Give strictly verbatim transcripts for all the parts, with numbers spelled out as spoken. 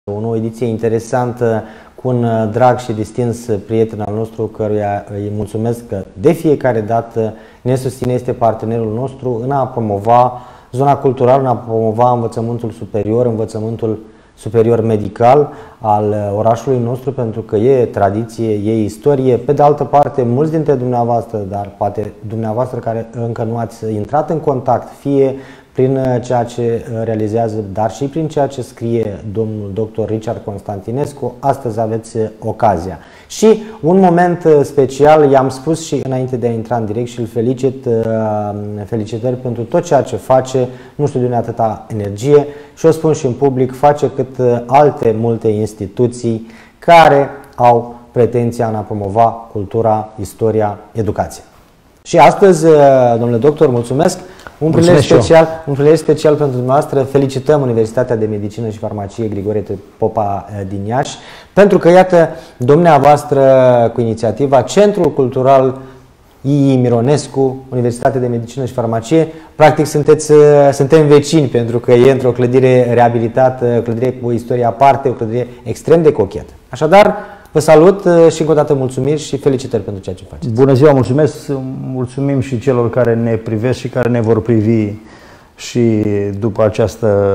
O nouă ediție interesantă cu un drag și distins prieten al nostru, căruia îi mulțumesc că de fiecare dată ne susține, este partenerul nostru în a promova zona culturală, în a promova învățământul superior, învățământul superior medical al orașului nostru, pentru că e tradiție, e istorie. Pe de altă parte, mulți dintre dumneavoastră, dar poate dumneavoastră care încă nu ați intrat în contact, fie prin ceea ce realizează, dar și prin ceea ce scrie domnul doctor Richard Constantinescu, astăzi aveți ocazia. Și un moment special, i-am spus și înainte de a intra în direct și îl felicit, felicitări pentru tot ceea ce face, nu știu de unde atâta energie, și o spun și în public, face cât alte multe instituții care au pretenția în a promova cultura, istoria, educația. Și astăzi, domnule doctor, mulțumesc. Un prilej special, un prilej special pentru dumneavoastră. Felicităm Universitatea de Medicină și Farmacie Grigore Popa din Iași, pentru că, iată, dumneavoastră, cu inițiativa Centrul Cultural I I Mironescu, Universitatea de Medicină și Farmacie, practic sunteți, suntem vecini, pentru că e într-o clădire reabilitată, clădire cu istorie aparte, o clădire extrem de cochetă. Așadar, vă salut și încă o dată mulțumiri și felicitări pentru ceea ce faceți. Bună ziua, mulțumesc, mulțumim și celor care ne privesc și care ne vor privi și după această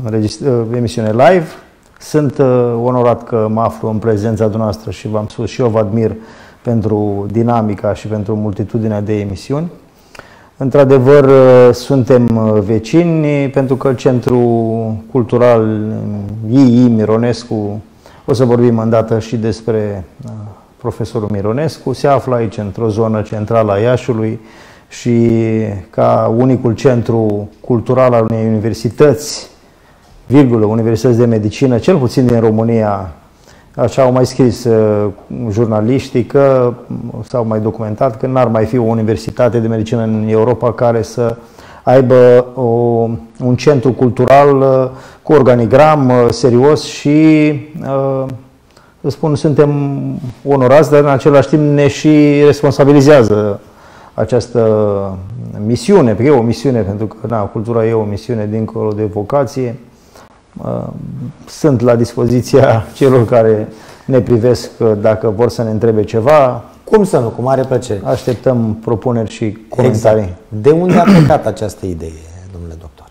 emisiune live. Sunt onorat că mă aflu în prezența dumneavoastră și v-am spus și eu vă admir pentru dinamica și pentru multitudinea de emisiuni. Într-adevăr, suntem vecini pentru că Centrul Cultural I I Mironescu, o să vorbim îndată și despre profesorul Mironescu, se află aici într-o zonă centrală a Iașiului și ca unicul centru cultural al unei universități, virgulă, universități de medicină, cel puțin din România, așa au mai scris uh, jurnaliștii, că s-au mai documentat că n-ar mai fi o universitate de medicină în Europa care să aibă o, un centru cultural uh, cu organigram uh, serios și, uh, să spun, suntem onorați, dar în același timp ne și responsabilizează această misiune, pentru că e o misiune, pentru că na, cultura e o misiune dincolo de vocație. Uh, sunt la dispoziția celor care ne privesc dacă vor să ne întrebe ceva. Cum să nu, cu mare plăcere. Așteptăm propuneri și comentarii. Exact. De unde a plecat această idee, domnule doctor?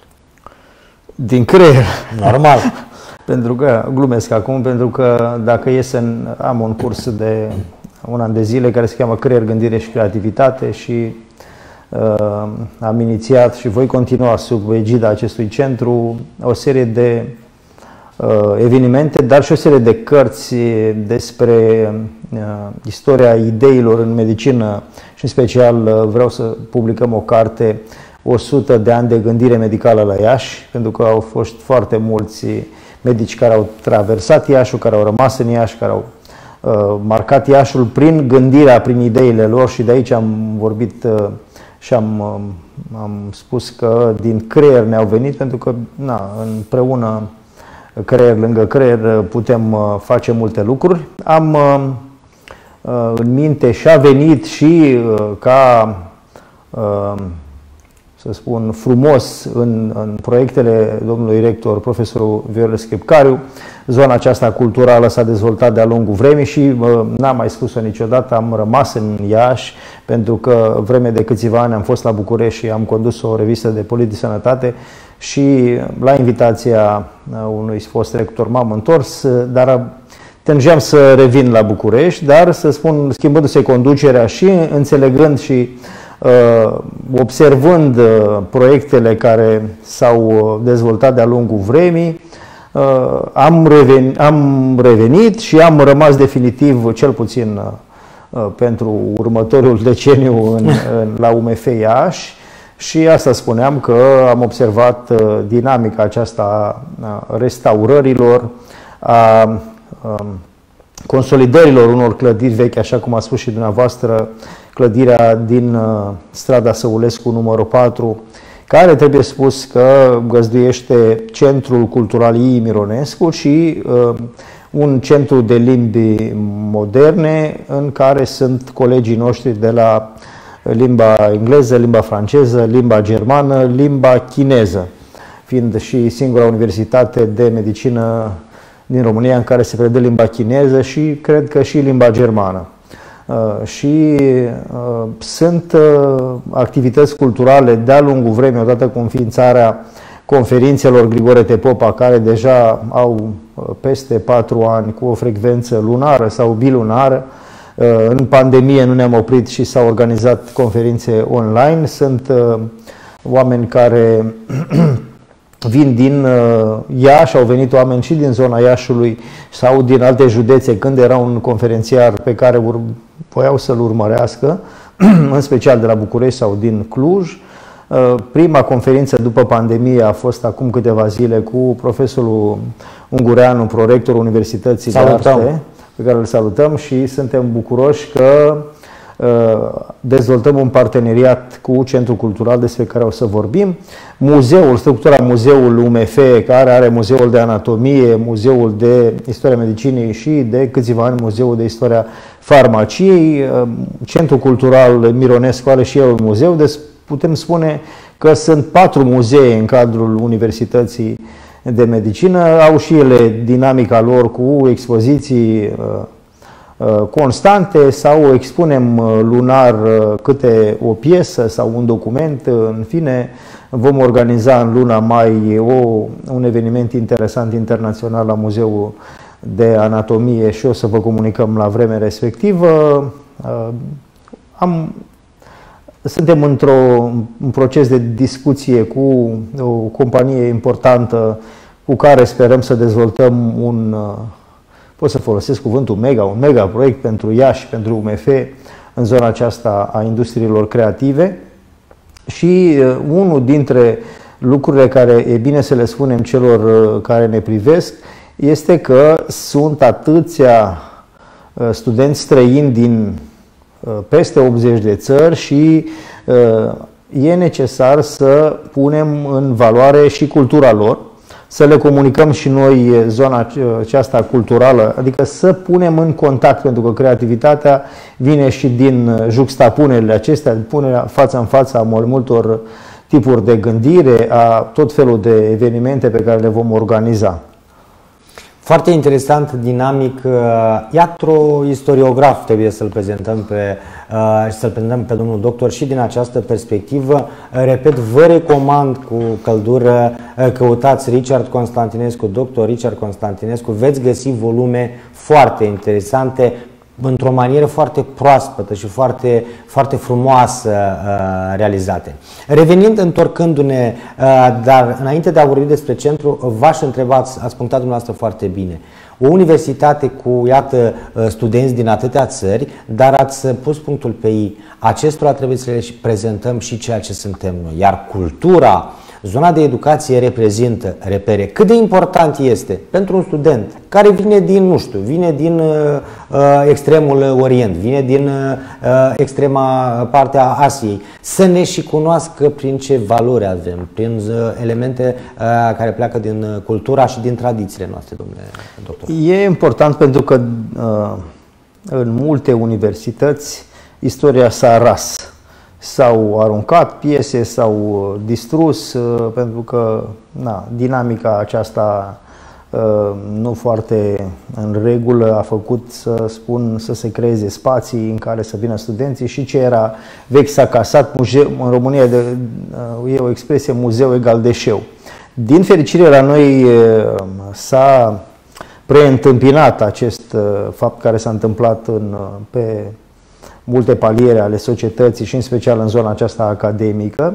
Din creier. Normal. Pentru că, glumesc acum, pentru că dacă e să am un curs de un an de zile care se cheamă Creier, Gândire și Creativitate și uh, am inițiat și voi continua sub egida acestui centru o serie de uh, evenimente, dar și o serie de cărți despre uh, istoria ideilor în medicină și în special uh, vreau să publicăm o carte o sută de ani de gândire medicală la Iași, pentru că au fost foarte mulți medici care au traversat Iașul, care au rămas în Iași, care au uh, marcat Iașul prin gândirea, prin ideile lor și de aici am vorbit uh, și am, uh, am spus că din creier ne-au venit, pentru că na, împreună, creier lângă creier, putem uh, face multe lucruri. Am uh, uh, în minte și a venit și uh, ca uh, să spun, frumos în, în proiectele domnului rector, profesorul Viorel Scripcariu. Zona aceasta culturală s-a dezvoltat de-a lungul vremii și n-am mai spus-o niciodată, am rămas în Iași, pentru că vreme de câțiva ani am fost la București și am condus o revistă de politică sănătate și la invitația unui fost rector m-am întors, dar tângeam să revin la București, dar să spun, schimbându-se conducerea și înțelegând și observând proiectele care s-au dezvoltat de-a lungul vremii, am revenit, am revenit și am rămas definitiv, cel puțin pentru următorul deceniu, în, în, la U M F Iași. Și asta spuneam, că am observat dinamica aceasta a restaurărilor, a consolidărilor unor clădiri vechi, așa cum a spus și dumneavoastră, clădirea din uh, strada Săulescu numărul patru, care trebuie spus că găzduiește Centrul Cultural I I Mironescu și uh, un centru de limbi moderne în care sunt colegii noștri de la limba engleză, limba franceză, limba germană, limba chineză, fiind și singura universitate de medicină din România în care se predă limba chineză și cred că și limba germană. Și sunt activități culturale de-a lungul vremii, odată cu înființarea conferințelor Grigore Tepopa, care deja au peste patru ani cu o frecvență lunară sau bilunară. În pandemie nu ne-am oprit și s-au organizat conferințe online. Sunt oameni care vin din Iași, au venit oameni și din zona Iașului sau din alte județe când era un conferențiar pe care voiau să-l urmărească, în special de la București sau din Cluj. Prima conferință după pandemie a fost acum câteva zile cu profesorul Ungureanu, prorectorul Universității Salutăm. de Arte, pe care îl salutăm și suntem bucuroși că dezvoltăm un parteneriat cu Centrul Cultural despre care o să vorbim. Muzeul, structura muzeului U M F, care are muzeul de anatomie, muzeul de istoria medicinei și de câțiva ani muzeul de istoria farmaciei. Centrul Cultural Mironescu are și el un muzeu, deci putem spune că sunt patru muzee în cadrul Universității de Medicină. Au și ele dinamica lor cu expoziții constante sau expunem lunar câte o piesă sau un document. În fine, vom organiza în luna mai o, un eveniment interesant internațional la Muzeul de Anatomie și o să vă comunicăm la vremea respectivă. Am, suntem într-un proces de discuție cu o companie importantă cu care sperăm să dezvoltăm un, pot să folosesc cuvântul mega, un mega proiect pentru Iași, pentru U M F, în zona aceasta a industriilor creative. Și unul dintre lucrurile care e bine să le spunem celor care ne privesc este că sunt atâția studenți străini din peste optzeci de țări și e necesar să punem în valoare și cultura lor, să le comunicăm și noi zona aceasta culturală, adică să punem în contact, pentru că creativitatea vine și din juxtapunerile acestea, punerea față în față a multor tipuri de gândire, a tot felul de evenimente pe care le vom organiza. Foarte interesant, dinamic. Iatroistoriograf trebuie să-l prezentăm pe, să-l prezentăm pe domnul doctor și din această perspectivă. Repet, vă recomand cu căldură, căutați Richard Constantinescu, doctor Richard Constantinescu, veți găsi volume foarte interesante, într-o manieră foarte proaspătă și foarte, foarte frumoasă uh, realizate. Revenind, întorcându-ne, uh, dar înainte de a vorbi despre centru, v-aș întreba, ați, ați punctat dumneavoastră foarte bine. O universitate cu, iată, studenți din atâtea țări, dar ați pus punctul pe I. Acestora trebuie să le prezentăm și ceea ce suntem noi. Iar cultura, zona de educație reprezintă repere. Cât de important este pentru un student care vine din, nu știu, vine din uh, extremul Orient, vine din uh, extrema parte a Asiei, să ne și cunoască prin ce valori avem, prin uh, elemente uh, care pleacă din cultura și din tradițiile noastre, domnule doctor. E important pentru că uh, în multe universități istoria s-a ras. S-au aruncat piese, s-au distrus, pentru că na, dinamica aceasta nu foarte în regulă a făcut, să spun, să se creeze spații în care să vină studenții și ce era vechi s-a casat. Muzeu, în România de, e o expresie muzeu egal deșeu. Din fericire la noi s-a preîntâmpinat acest fapt care s-a întâmplat în, pe multe paliere ale societății și în special în zona aceasta academică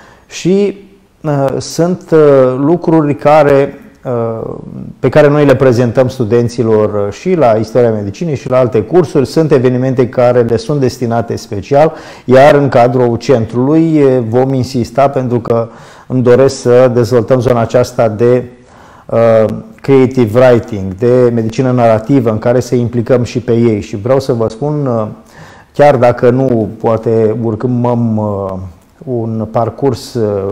și uh, sunt uh, lucruri care, uh, pe care noi le prezentăm studenților și la istoria medicinei și la alte cursuri. Sunt evenimente care le sunt destinate special, iar în cadrul centrului vom insista pentru că îmi doresc să dezvoltăm zona aceasta de uh, creative writing, de medicină narrativă în care să implicăm și pe ei și vreau să vă spun uh, chiar dacă nu poate urcăm uh, un parcurs uh,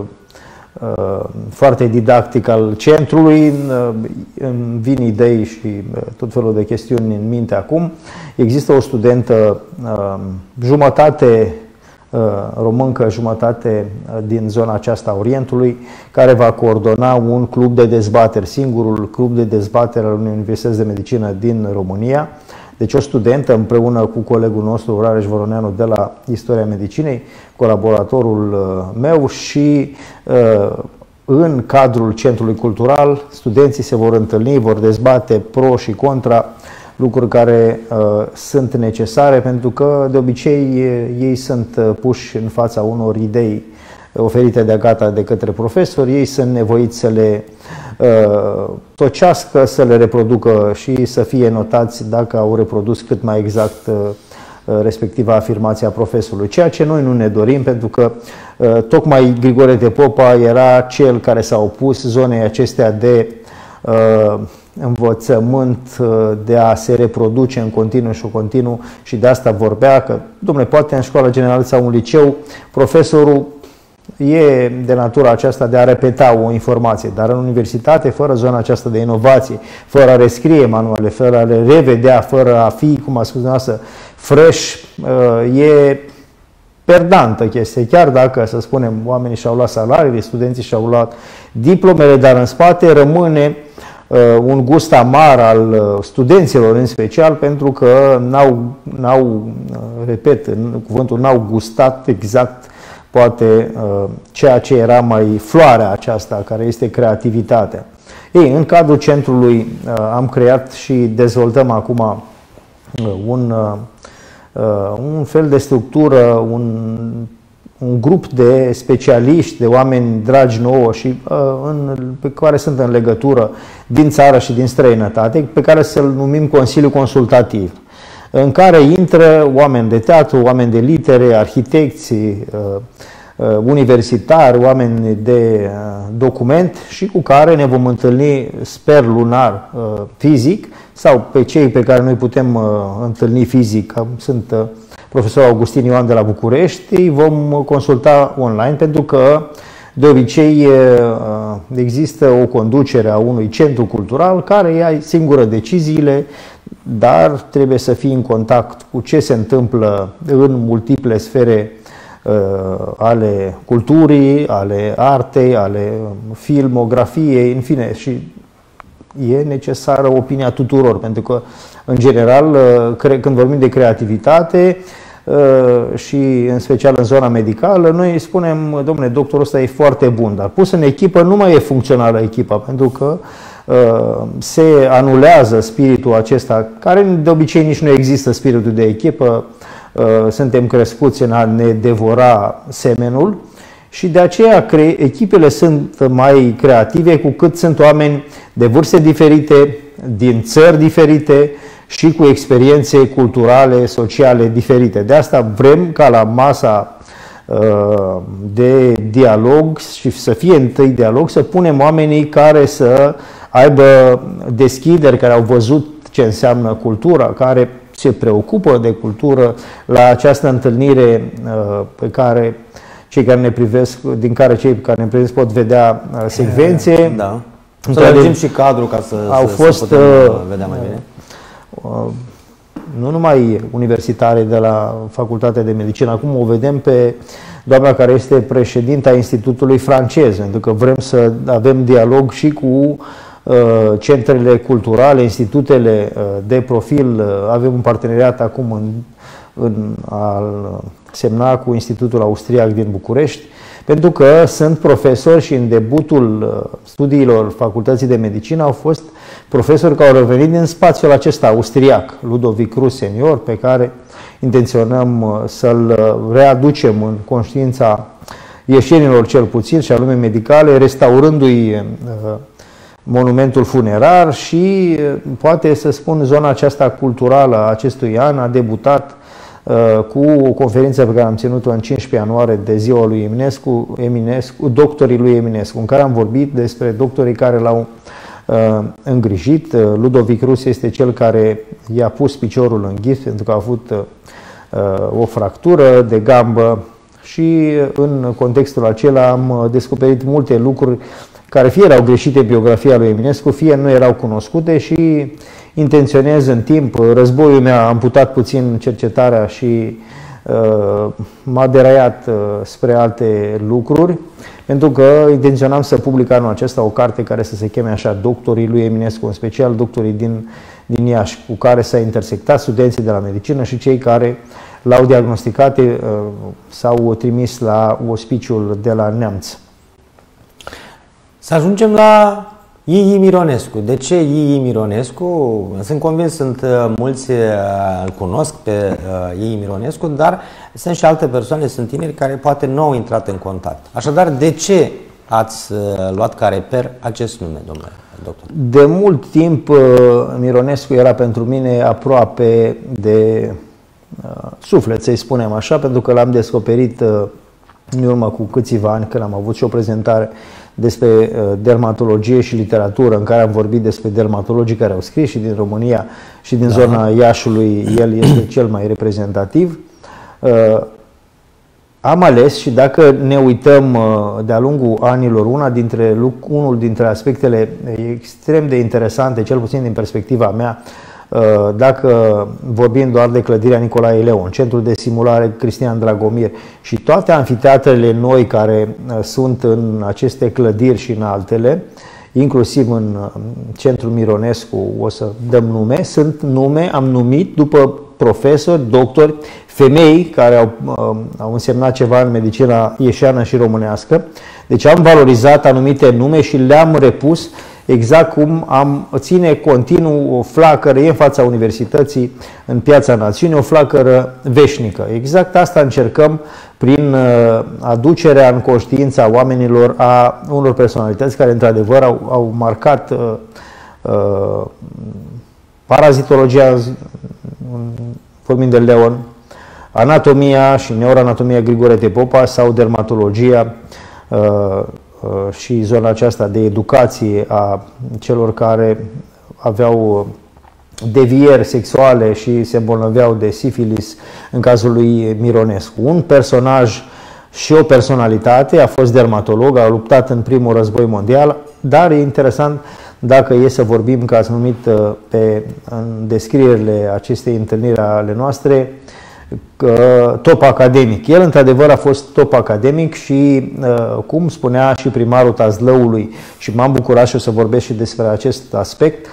uh, foarte didactic al centrului, uh, îmi vin idei și uh, tot felul de chestiuni în minte acum. Există o studentă uh, jumătate româncă, jumătate din zona aceasta a Orientului, care va coordona un club de dezbateri, singurul club de dezbateri al unei universități de medicină din România. Deci o studentă împreună cu colegul nostru, Rareș Voroneanu, de la Istoria Medicinei, colaboratorul meu, și în cadrul Centrului Cultural studenții se vor întâlni, vor dezbate pro și contra, lucruri care uh, sunt necesare, pentru că de obicei ei sunt puși în fața unor idei oferite de gata de către profesori, ei sunt nevoiți să le uh, tocească, să le reproducă și să fie notați dacă au reprodus cât mai exact uh, respectiva afirmația profesorului. Ceea ce noi nu ne dorim, pentru că uh, tocmai Grigore de Popa era cel care s-a opus zonei acestea de uh, învățământ, de a se reproduce în continuu și continuu, și de asta vorbea că, dom'le, poate în școala generală sau un liceu profesorul e de natura aceasta de a repeta o informație, dar în universitate, fără zona aceasta de inovație, fără a rescrie manuale, fără a le revedea, fără a fi, cum a spus dumneavoastră, fresh, e perdantă chestie. Chiar dacă, să spunem, oamenii și-au luat salariile, studenții și-au luat diplomele, dar în spate rămâne un gust amar al studenților în special, pentru că n-au, n-au repet, în cuvântul, n-au gustat exact poate ceea ce era mai floarea aceasta, care este creativitatea. Ei, în cadrul centrului am creat și dezvoltăm acum un, un fel de structură, un un grup de specialiști, de oameni dragi nouă și uh, în, pe care sunt în legătură din țară și din străinătate, pe care să-l numim Consiliu Consultativ, în care intră oameni de teatru, oameni de litere, arhitecți, uh, uh, universitari, oameni de uh, document, și cu care ne vom întâlni, sper, lunar, uh, fizic, sau pe cei pe care noi putem uh, întâlni fizic, sunt uh, profesorul Augustin Ioan de la București, îi vom consulta online, pentru că de obicei există o conducere a unui centru cultural care ia singură deciziile, dar trebuie să fii în contact cu ce se întâmplă în multiple sfere ale culturii, ale artei, ale filmografiei, în fine, și e necesară opinia tuturor, pentru că, în general, când vorbim de creativitate și în special în zona medicală, noi spunem, domnule, doctorul ăsta e foarte bun, dar pus în echipă nu mai e funcțională echipa, pentru că se anulează spiritul acesta, care de obicei nici nu există, spiritul de echipă, suntem crescuți în a ne devora semenul, și de aceea echipele sunt mai creative cu cât sunt oameni de vârste diferite, din țări diferite și cu experiențe culturale, sociale diferite. De asta vrem ca la masa uh, de dialog, și să fie întâi dialog, să punem oamenii care să aibă deschideri, care au văzut ce înseamnă cultura, care se preocupă de cultură, la această întâlnire uh, pe care cei care ne privesc, din care cei care ne privesc pot vedea uh, secvențe. Da. Să lărgim și cadrul ca să, au să, fost, să putem uh, vedea mai bine. Uh, nu numai universitare de la Facultatea de Medicină, acum o vedem pe doamna care este președinta Institutului francez, pentru că vrem să avem dialog și cu uh, centrele culturale, institutele uh, de profil. Uh, avem un parteneriat acum în, în al semna cu Institutul Austriac din București, pentru că sunt profesori și în debutul studiilor Facultății de Medicină au fost profesori care au venit din spațiul acesta austriac, Ludovic Rus senior, pe care intenționăm să-l readucem în conștiința ieșenilor cel puțin și a lumii medicale, restaurându-i monumentul funerar și, poate să spun, zona aceasta culturală a acestui an a debutat cu o conferință pe care am ținut-o în cincisprezece ianuarie de ziua lui Eminescu, Eminescu, doctorii lui Eminescu, în care am vorbit despre doctorii care l-au uh, îngrijit. Ludovic Rus este cel care i-a pus piciorul în ghift pentru că a avut uh, o fractură de gambă și în contextul acela am descoperit multe lucruri care fie erau greșite în biografia lui Eminescu, fie nu erau cunoscute și intenționez în timp. Războiul mi-a amputat puțin cercetarea și m-a deraiat spre alte lucruri, pentru că intenționam să public anul acesta o carte care să se cheme așa, Doctorii lui Eminescu, în special doctorii din, din Iași, cu care s-a intersectat studenții de la medicină și cei care l-au diagnosticat s-au trimis la ospiciul de la Neamț. Să ajungem la I I Mironescu. De ce I I Mironescu? Sunt convins, sunt mulți îl cunosc pe I I Mironescu, dar sunt și alte persoane, sunt tineri care poate nu au intrat în contact. Așadar, de ce ați luat ca reper acest nume, domnule doctor? De mult timp Mironescu era pentru mine aproape de uh, suflet, să-i spunem așa, pentru că l-am descoperit uh, în urmă cu câțiva ani, când am avut și o prezentare despre uh, dermatologie și literatură, în care am vorbit despre dermatologii care au scris și din România și din da. zona Iașului, el este cel mai reprezentativ. Uh, am ales, și dacă ne uităm uh, de-a lungul anilor, una dintre, unul dintre aspectele extrem de interesante, cel puțin din perspectiva mea, uh, dacă vorbim doar de clădirea Nicolae Leon, Centrul de Simulare Cristian Dragomir și toate amfiteatrele noi care uh, sunt în aceste clădiri și în altele, inclusiv în uh, Centrul Mironescu, o să dăm nume, sunt nume, am numit după profesori, doctori, femei care au, au însemnat ceva în medicina ieșeană și românească. Deci am valorizat anumite nume și le-am repus exact cum am ține continuu o flacără, e în fața universității, în Piața Națiunii, o flacără veșnică. Exact asta încercăm prin aducerea în conștiința oamenilor a unor personalități care într-adevăr au, au marcat uh, uh, parazitologia, vorbim de Leon, anatomia și neuroanatomia Grigore Popa sau dermatologia uh, uh, și zona aceasta de educație a celor care aveau devieri sexuale și se îmbolnăveau de sifilis în cazul lui Mironescu. Un personaj și o personalitate, a fost dermatolog, a luptat în primul război mondial, dar e interesant dacă e să vorbim, că ați numit pe, în descrierile acestei întâlniri ale noastre, top academic. El într-adevăr a fost top academic și, cum spunea și primarul Tazlăului, și m-am bucurat și o să vorbesc și despre acest aspect,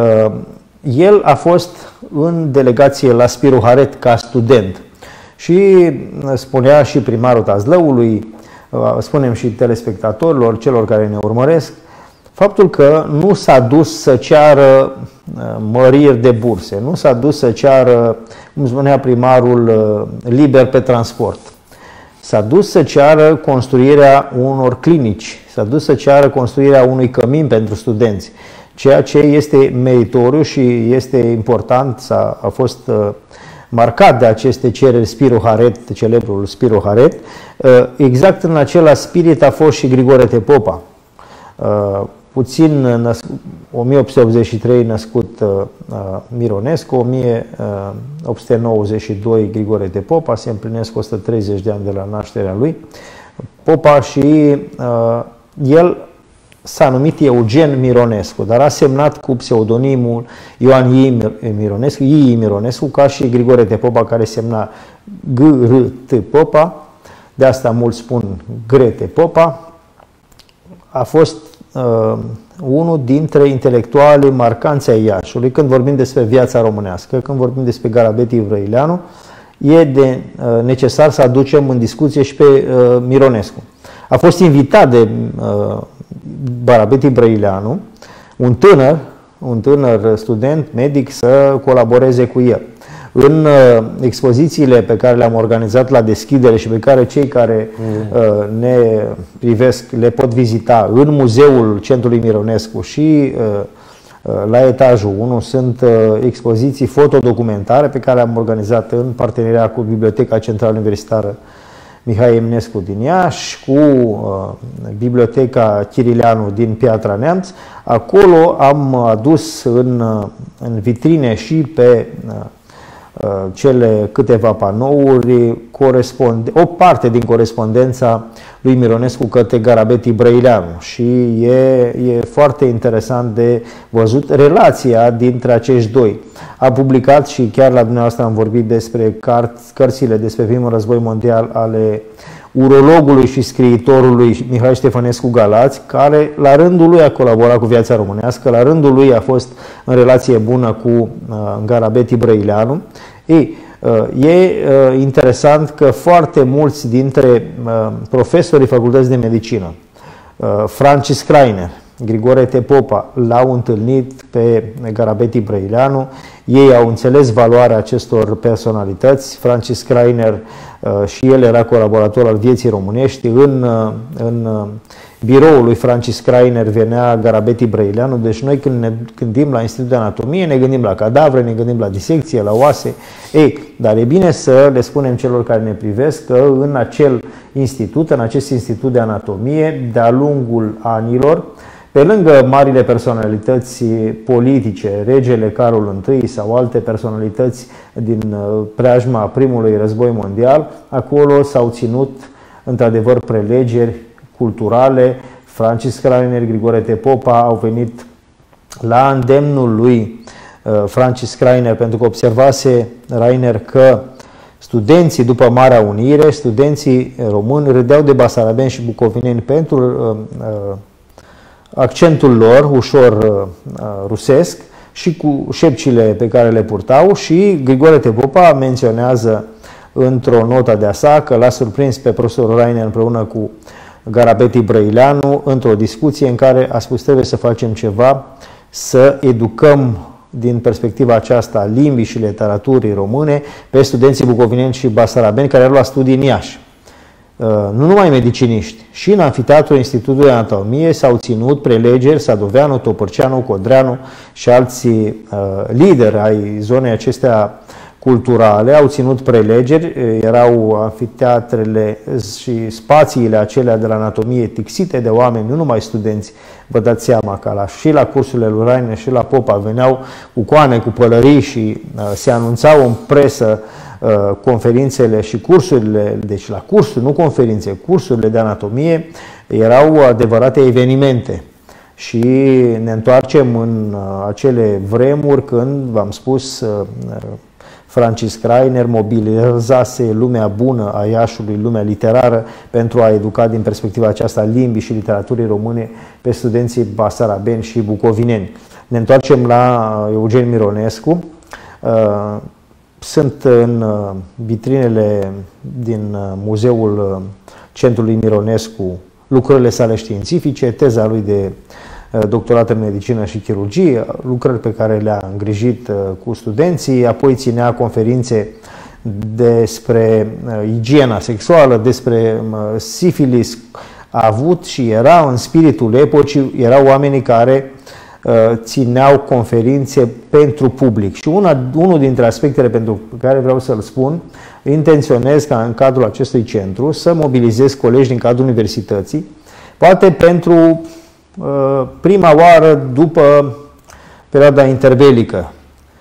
el a fost în delegație la Spiru Haret ca student. Și spunea și primarul Tazlăului, spunem și telespectatorilor, celor care ne urmăresc, faptul că nu s-a dus să ceară măriri de burse, nu s-a dus să ceară, cum spunea primarul, liber pe transport. S-a dus să ceară construirea unor clinici, s-a dus să ceară construirea unui cămin pentru studenți, ceea ce este meritoriu și este important, a, a fost marcat de aceste cereri Spiru Haret, celebrul Spiru Haret. Exact în același spirit a fost și Grigore Popa. Puțin născut, o mie opt sute optzeci și trei născut uh, Mironescu, o mie opt sute nouăzeci și doi Grigore Popa, se împlinesc o sută treizeci de ani de la nașterea lui. Popa și uh, el s-a numit Eugen Mironescu, dar a semnat cu pseudonimul Ioan I I Mironescu, I I Mironescu, ca și Grigore Popa, care semna G R T Popa, de asta mulți spun Grete Popa. A fost Uh, unul dintre intelectualii marcanți ai Iașului. Când vorbim despre viața românească, când vorbim despre Garabeti Brăileanu, e de uh, necesar să aducem în discuție și pe uh, Mironescu. A fost invitat de uh, Garabeti Brăileanu, un tânăr, un tânăr student medic, să colaboreze cu el. În uh, expozițiile pe care le-am organizat la deschidere și pe care cei care uh, ne privesc le pot vizita în Muzeul Centrului Mironescu și uh, uh, la etajul unu sunt uh, expoziții fotodocumentare pe care le-am organizat în parteneriat cu Biblioteca Centrală Universitară Mihai Eminescu din Iași, cu uh, Biblioteca Chirileanu din Piatra Neamț. Acolo am adus în, uh, în vitrine și pe uh, cele câteva panouri, o parte din corespondența lui Mironescu către Garabeti Brăileanu și e, e foarte interesant de văzut relația dintre acești doi. A publicat și chiar la dumneavoastră am vorbit despre cărți, cărțile despre primul război mondial ale urologului și scriitorului Mihai Ștefănescu Galați, care la rândul lui a colaborat cu Viața Românească, la rândul lui a fost în relație bună cu uh, Garabeti Brăileanu. Ei, uh, e uh, interesant că foarte mulți dintre uh, profesorii facultății de medicină, uh, Francis Kreiner, Grigore Tepopa, l-au întâlnit pe Garabeti Brăileanu. Ei au înțeles valoarea acestor personalități. Francis Kreiner uh, și el era colaborator al Vieții Românești. În, uh, în uh, biroul lui Francis Kreiner venea Garabeti Brăileanu. Deci noi când ne gândim la Institutul de Anatomie, ne gândim la cadavre, ne gândim la disecție, la oase. Ei, dar e bine să le spunem celor care ne privesc că în acel institut, în acest Institut de Anatomie, de-a lungul anilor, pe lângă marile personalități politice, regele Carol întâi sau alte personalități din preajma primului război mondial, acolo s-au ținut într-adevăr prelegeri culturale. Francis Kreiner, Grigore Tepopa au venit la îndemnul lui Francis Kreiner, pentru că observase Rainer că studenții după Marea Unire, studenții români râdeau de basarabeni și bucovineni pentru uh, accentul lor ușor uh, rusesc și cu șepcile pe care le purtau, și Grigore Tepopa menționează într-o notă de-a sa că l-a surprins pe profesorul Rainer împreună cu Garabeti Brăileanu într-o discuție în care a spus: trebuie să facem ceva, să educăm din perspectiva aceasta a limbii și literaturii române pe studenții bucovineni și basarabeni care au luat studii în Iași. Nu numai mediciniști, și în Amfiteatrul Institutului de Anatomie s-au ținut prelegeri. Sadoveanu, Topărceanu, Codreanu și alții uh, lideri ai zonei acestea culturale au ținut prelegeri. Erau amfiteatrele și spațiile acelea de la anatomie tixite de oameni, nu numai studenți. Vă dați seama că la, și la cursurile lui Rainer și la Popa veneau cu coane, cu pălării și uh, se anunțau în presă uh, conferințele și cursurile. Deci la cursuri, nu conferințe, cursurile de anatomie erau adevărate evenimente. Și ne întoarcem în uh, acele vremuri când, v-am spus, uh, Francis Kreiner mobilizase lumea bună a Iașului, lumea literară, pentru a educa din perspectiva aceasta limbii și literaturii române pe studenții basarabeni și bucovineni. Ne întoarcem la Eugen Mironescu. Sunt în vitrinele din Muzeul Centrului Mironescu lucrările sale științifice, teza lui de doctorat în medicină și chirurgie, lucrări pe care le-a îngrijit cu studenții, apoi ținea conferințe despre igiena sexuală, despre sifilis. A avut și era în spiritul epocii, erau oamenii care țineau conferințe pentru public. Și una, unul dintre aspectele pentru care vreau să-l spun, intenționez ca în cadrul acestui centru să mobilizez colegi din cadrul universității, poate pentru prima oară după perioada interbelică.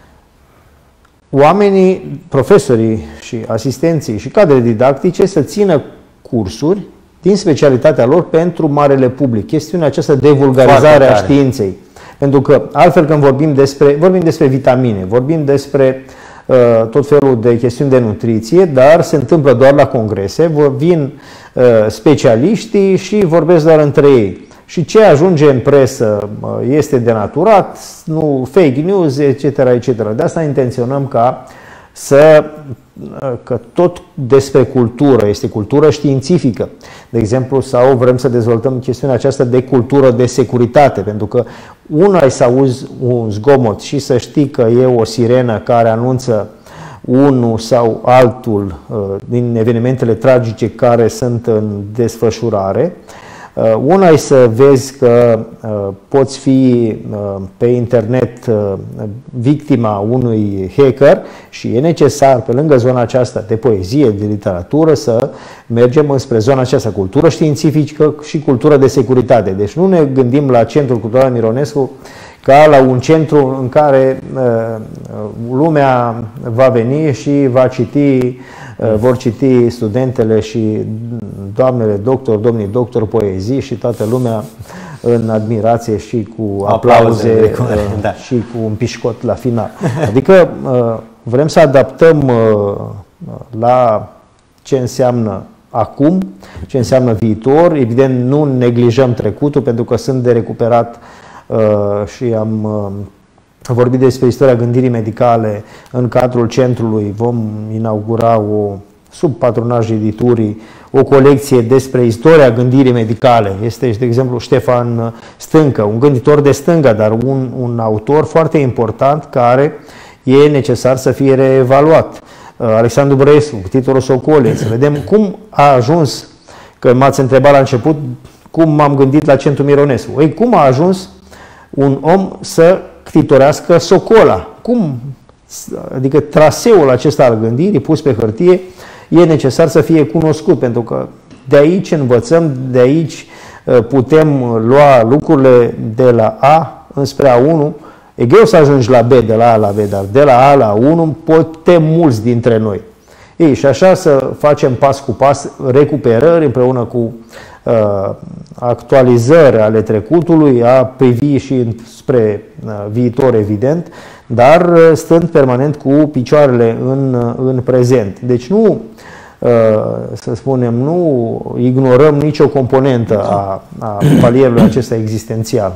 Oamenii, profesorii și asistenții și cadre didactice să țină cursuri din specialitatea lor pentru marele public. Chestiunea aceasta de vulgarizare a științei. Pentru că altfel când vorbim despre, vorbim despre vitamine, vorbim despre uh, tot felul de chestiuni de nutriție, dar se întâmplă doar la congrese, vin uh, specialiștii și vorbesc doar între ei. Și ce ajunge în presă este denaturat, nu fake news, et cetera, et cetera. De asta intenționăm ca să, că tot despre cultură, este cultură științifică, de exemplu, sau vrem să dezvoltăm chestiunea aceasta de cultură de securitate, pentru că una e să auzi un zgomot și să știi că e o sirenă care anunță unul sau altul din evenimentele tragice care sunt în desfășurare. Una e să vezi că uh, poți fi uh, pe internet uh, victima unui hacker și e necesar, pe lângă zona aceasta de poezie, de literatură, să mergem înspre zona aceasta, cultură științifică și cultură de securitate. Deci nu ne gândim la Centrul Cultural Mironescu ca la un centru în care uh, lumea va veni și va citi, uh, vor citi studentele și doamnele doctor, domnii doctor, poezii și toată lumea în admirație și cu aplauze, aplauze uh, da. și cu un pișcot la final. Adică uh, vrem să adaptăm uh, la ce înseamnă acum, ce înseamnă viitor. Evident, nu neglijăm trecutul, pentru că sunt de recuperat uh, și am uh, vorbit despre istoria gândirii medicale în cadrul centrului. Vom inaugura o, sub patronaj editurii, o colecție despre istoria gândirii medicale. Este, de exemplu, Ștefan Stâncă, un gânditor de stânga, dar un, un autor foarte important care e necesar să fie reevaluat. Alexandru Brăescu, cu titlul Socole, să vedem cum a ajuns, că m-ați întrebat la început cum m-am gândit la Centru Mironescu. Ei, cum a ajuns un om să ctitorească Socola? Cum? Adică traseul acesta al gândirii pus pe hârtie e necesar să fie cunoscut, pentru că de aici învățăm, de aici putem lua lucrurile de la A înspre A unu. E greu să ajungi la B, de la A la B, dar de la A la unu putem mulți dintre noi. Ei, și așa să facem pas cu pas recuperări împreună cu uh, actualizări ale trecutului, a privi și spre uh, viitor, evident, dar uh, stând permanent cu picioarele în, uh, în prezent. Deci nu, uh, să spunem, nu ignorăm nicio componentă a, a palierului acesta existențial.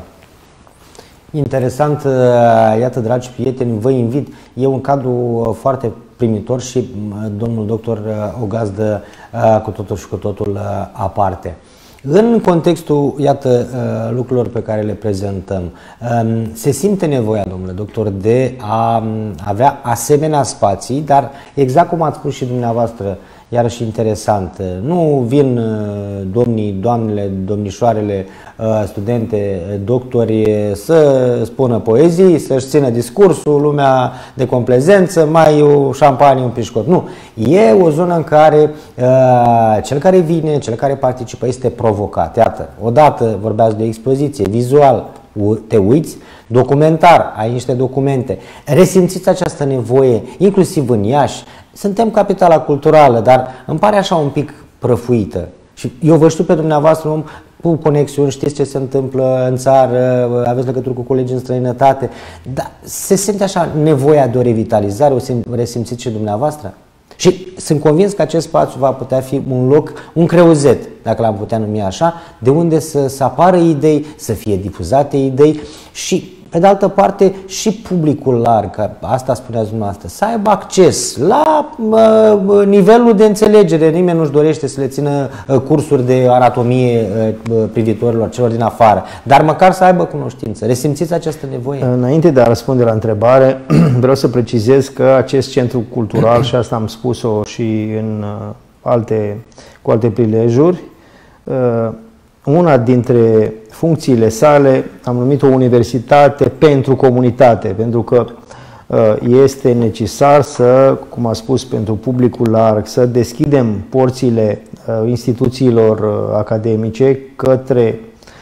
Interesant, iată, dragi prieteni, vă invit, e un cadru foarte primitor și domnul doctor o gazdă cu totul și cu totul aparte. În contextul, iată, lucrurilor pe care le prezentăm, se simte nevoia, domnule doctor, de a avea asemenea spații, dar exact cum ați spus și dumneavoastră, iarăși interesant, nu vin domnii, doamnele, domnișoarele, studente, doctori să spună poezii, să-și țină discursul, lumea de complezență, mai o șampanie, un pișcot. Nu. E o zonă în care cel care vine, cel care participă este provocat. Iată, odată vorbeați de o expoziție, vizual, te uiți, documentar, ai niște documente, resimțiți această nevoie, inclusiv în Iași. Suntem capitala culturală, dar îmi pare așa un pic prăfuită. Și eu vă știu pe dumneavoastră, om cu conexiuni, știți ce se întâmplă în țară, aveți legături cu colegi în străinătate, dar se simte așa nevoia de o revitalizare, o resimțiți și dumneavoastră? Și sunt convins că acest spațiu va putea fi un loc, un creuzet, dacă l-am putea numi așa, de unde să, să apară idei, să fie difuzate idei și, pe de altă parte, și publicul larg, că asta spuneați dumneavoastră, să aibă acces la uh, nivelul de înțelegere. Nimeni nu-și dorește să le țină uh, cursuri de anatomie uh, privitorilor, celor din afară, dar măcar să aibă cunoștință. Resimțiți această nevoie? Înainte de a răspunde la întrebare, vreau să precizez că acest centru cultural, și asta am spus-o și în uh, alte, cu alte prilejuri, uh, una dintre funcțiile sale am numit-o universitate pentru comunitate, pentru că este necesar să, cum a spus, pentru publicul larg, să deschidem porțile instituțiilor academice către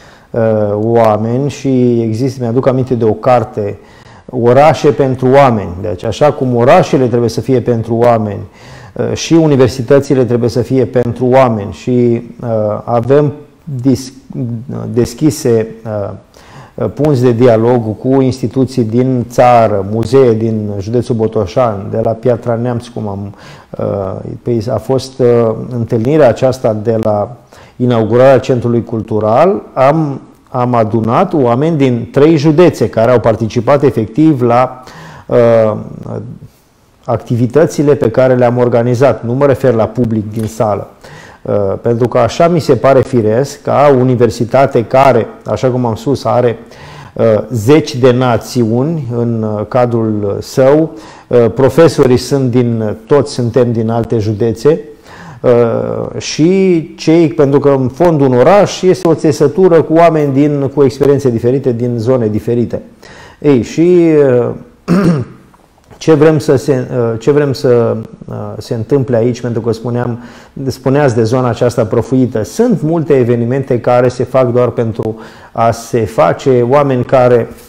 oameni și există, mi-aduc aminte de o carte, Orașe pentru oameni. Deci, așa cum orașele trebuie să fie pentru oameni, și universitățile trebuie să fie pentru oameni și avem deschise punți de dialog cu instituții din țară, muzee din județul Botoșan, de la Piatra Neamț, cum am, a fost întâlnirea aceasta de la inaugurarea Centrului Cultural, am, am adunat oameni din trei județe care au participat efectiv la uh, activitățile pe care le-am organizat. Nu mă refer la public din sală. Uh, pentru că așa mi se pare firesc ca universitate care, așa cum am spus, are uh, zeci de națiuni în uh, cadrul său, uh, profesorii sunt din, toți suntem din alte județe uh, și cei, pentru că în fond un oraș este o țesătură cu oameni din, cu experiențe diferite din zone diferite. Ei, și uh, Ce vrem să se, ce vrem să se întâmple aici, pentru că spuneam, spuneați de zona aceasta prăfuită. Sunt multe evenimente care se fac doar pentru a se face, oameni care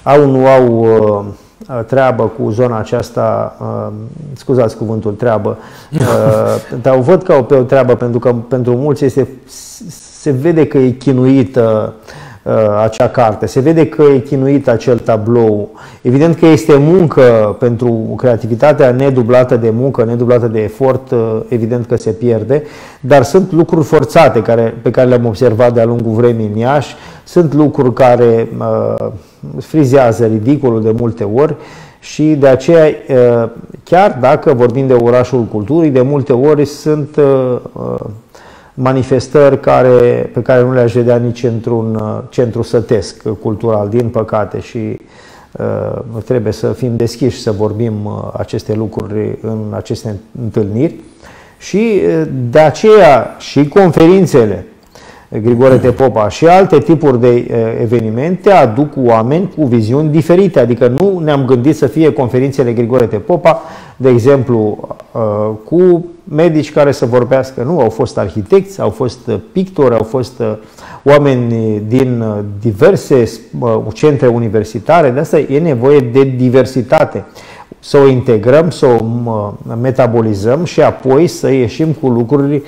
au, nu au uh, treabă cu zona aceasta, uh, scuzați cuvântul treabă, uh, dar o văd ca o, pe o treabă pentru că pentru mulți este, se vede că e chinuită uh, acea carte, se vede că e chinuit acel tablou. Evident că este muncă pentru creativitatea nedublată de muncă, nedublată de efort, uh, evident că se pierde, dar sunt lucruri forțate care, pe care le-am observat de-a lungul vremii în Iași, sunt lucruri care uh, frizează ridicolul de multe ori și de aceea, uh, chiar dacă vorbim de orașul culturii, de multe ori sunt uh, manifestări care, pe care nu le-aș vedea nici într-un uh, centru sătesc cultural, din păcate, și uh, trebuie să fim deschiși să vorbim uh, aceste lucruri în aceste întâlniri și uh, de aceea și conferințele Grigore Tepopa și alte tipuri de uh, evenimente aduc oameni cu viziuni diferite, adică nu ne-am gândit să fie conferințele Grigore Tepopa, de exemplu, uh, cu medici care să vorbească, nu, au fost arhitecți, au fost pictori, au fost uh, oameni din uh, diverse uh, centre universitare, de asta e nevoie de diversitate, să o integrăm, să o uh, metabolizăm și apoi să ieșim cu lucruri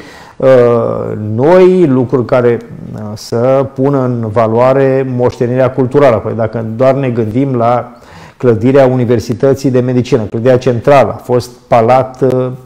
noi, lucruri care să pună în valoare moștenirea culturală. Păi dacă doar ne gândim la clădirea Universității de Medicină, clădirea centrală, a fost palat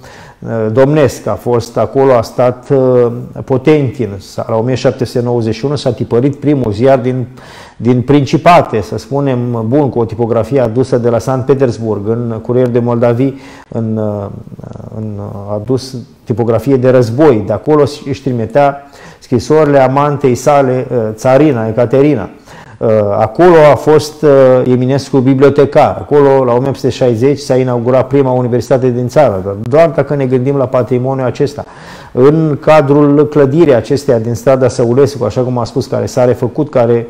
domnesc, a fost acolo, a stat Potentin, la o mie șapte sute nouăzeci și unu s-a tipărit primul ziar din, din Principate, să spunem, bun, cu o tipografie adusă de la Sankt Petersburg, în Curier de Moldavie, în, în adus tipografie de război, de acolo își trimitea scrisorile amantei sale, țarina, Ecaterina. Acolo a fost Eminescu bibliotecar, acolo la o mie opt sute șaizeci s-a inaugurat prima universitate din țară, doar dacă ne gândim la patrimoniul acesta. În cadrul clădirii acesteia din strada Săulescu, așa cum a spus, care s-a refăcut, care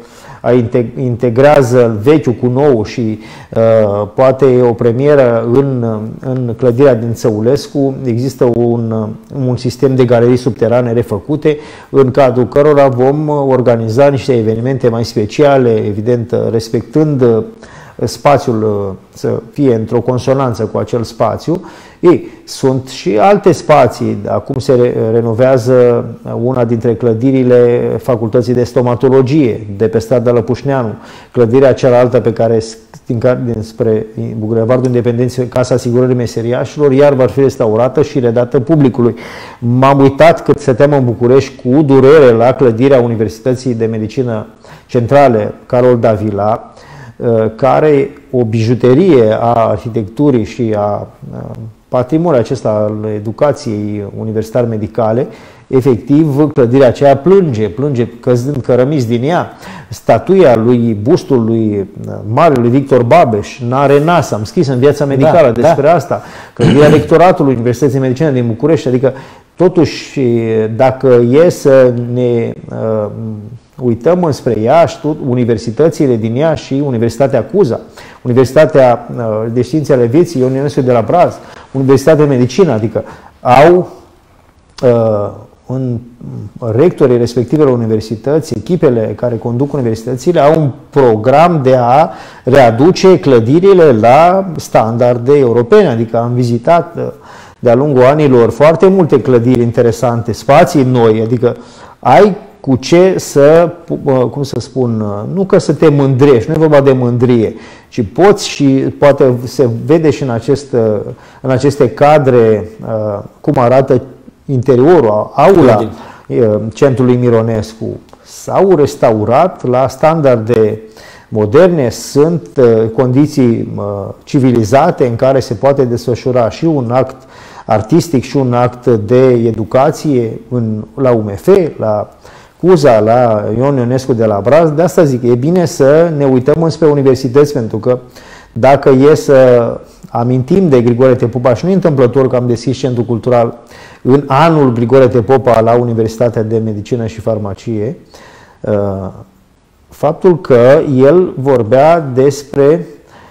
integrează vechiul cu nou și uh, poate e o premieră în, în clădirea din Săulescu, există un, un sistem de galerii subterane refăcute, în cadrul cărora vom organiza niște evenimente mai speciale, evident respectând spațiul să fie într-o consonanță cu acel spațiu. Ei, sunt și alte spații. Acum se renovează una dintre clădirile Facultății de Stomatologie de pe strada Lăpușneanu. Clădirea cealaltă pe care dinspre Bulevardul Independenței, Casa Asigurării Meseriașilor, iar va fi restaurată și redată publicului. M-am uitat cât stăteam în București cu durere la clădirea Universității de Medicină Centrale Carol Davila, care o bijuterie a arhitecturii și a patrimoniului acesta al educației universitare medicale, efectiv clădirea aceea plânge, plânge căzând cărămizi din ea. Statuia lui, bustul lui marelui Victor Babeș n-are nas, am scris în Viața Medicală da, despre da. asta. Clădirea rectoratului Universității de Medicină din București, adică totuși dacă e să ne uh, uităm înspre Iași, universitățile din Iași și Universitatea Cuza, Universitatea de Științe ale Vieții, Ion Ionescu de la Braz, Universitatea de Medicină, adică au în rectorii respectivelor universități, echipele care conduc universitățile, au un program de a readuce clădirile la standarde europene, adică am vizitat de-a lungul anilor foarte multe clădiri interesante, spații noi, adică ai cu ce să, cum să spun, nu că să te mândrești, nu e vorba de mândrie, ci poți și poate se vede și în, acest, în aceste cadre cum arată interiorul, aula Centrului Mironescu. S-au restaurat la standarde moderne, sunt condiții civilizate în care se poate desfășura și un act artistic și un act de educație în, la U M F, la Cuza, la Ion Ionescu de la Braz. De asta zic, e bine să ne uităm înspre universități, pentru că dacă e să amintim de Grigore Tepopa, și nu e întâmplător că am deschis Centrul Cultural în anul Grigore Tepopa la Universitatea de Medicină și Farmacie, faptul că el vorbea despre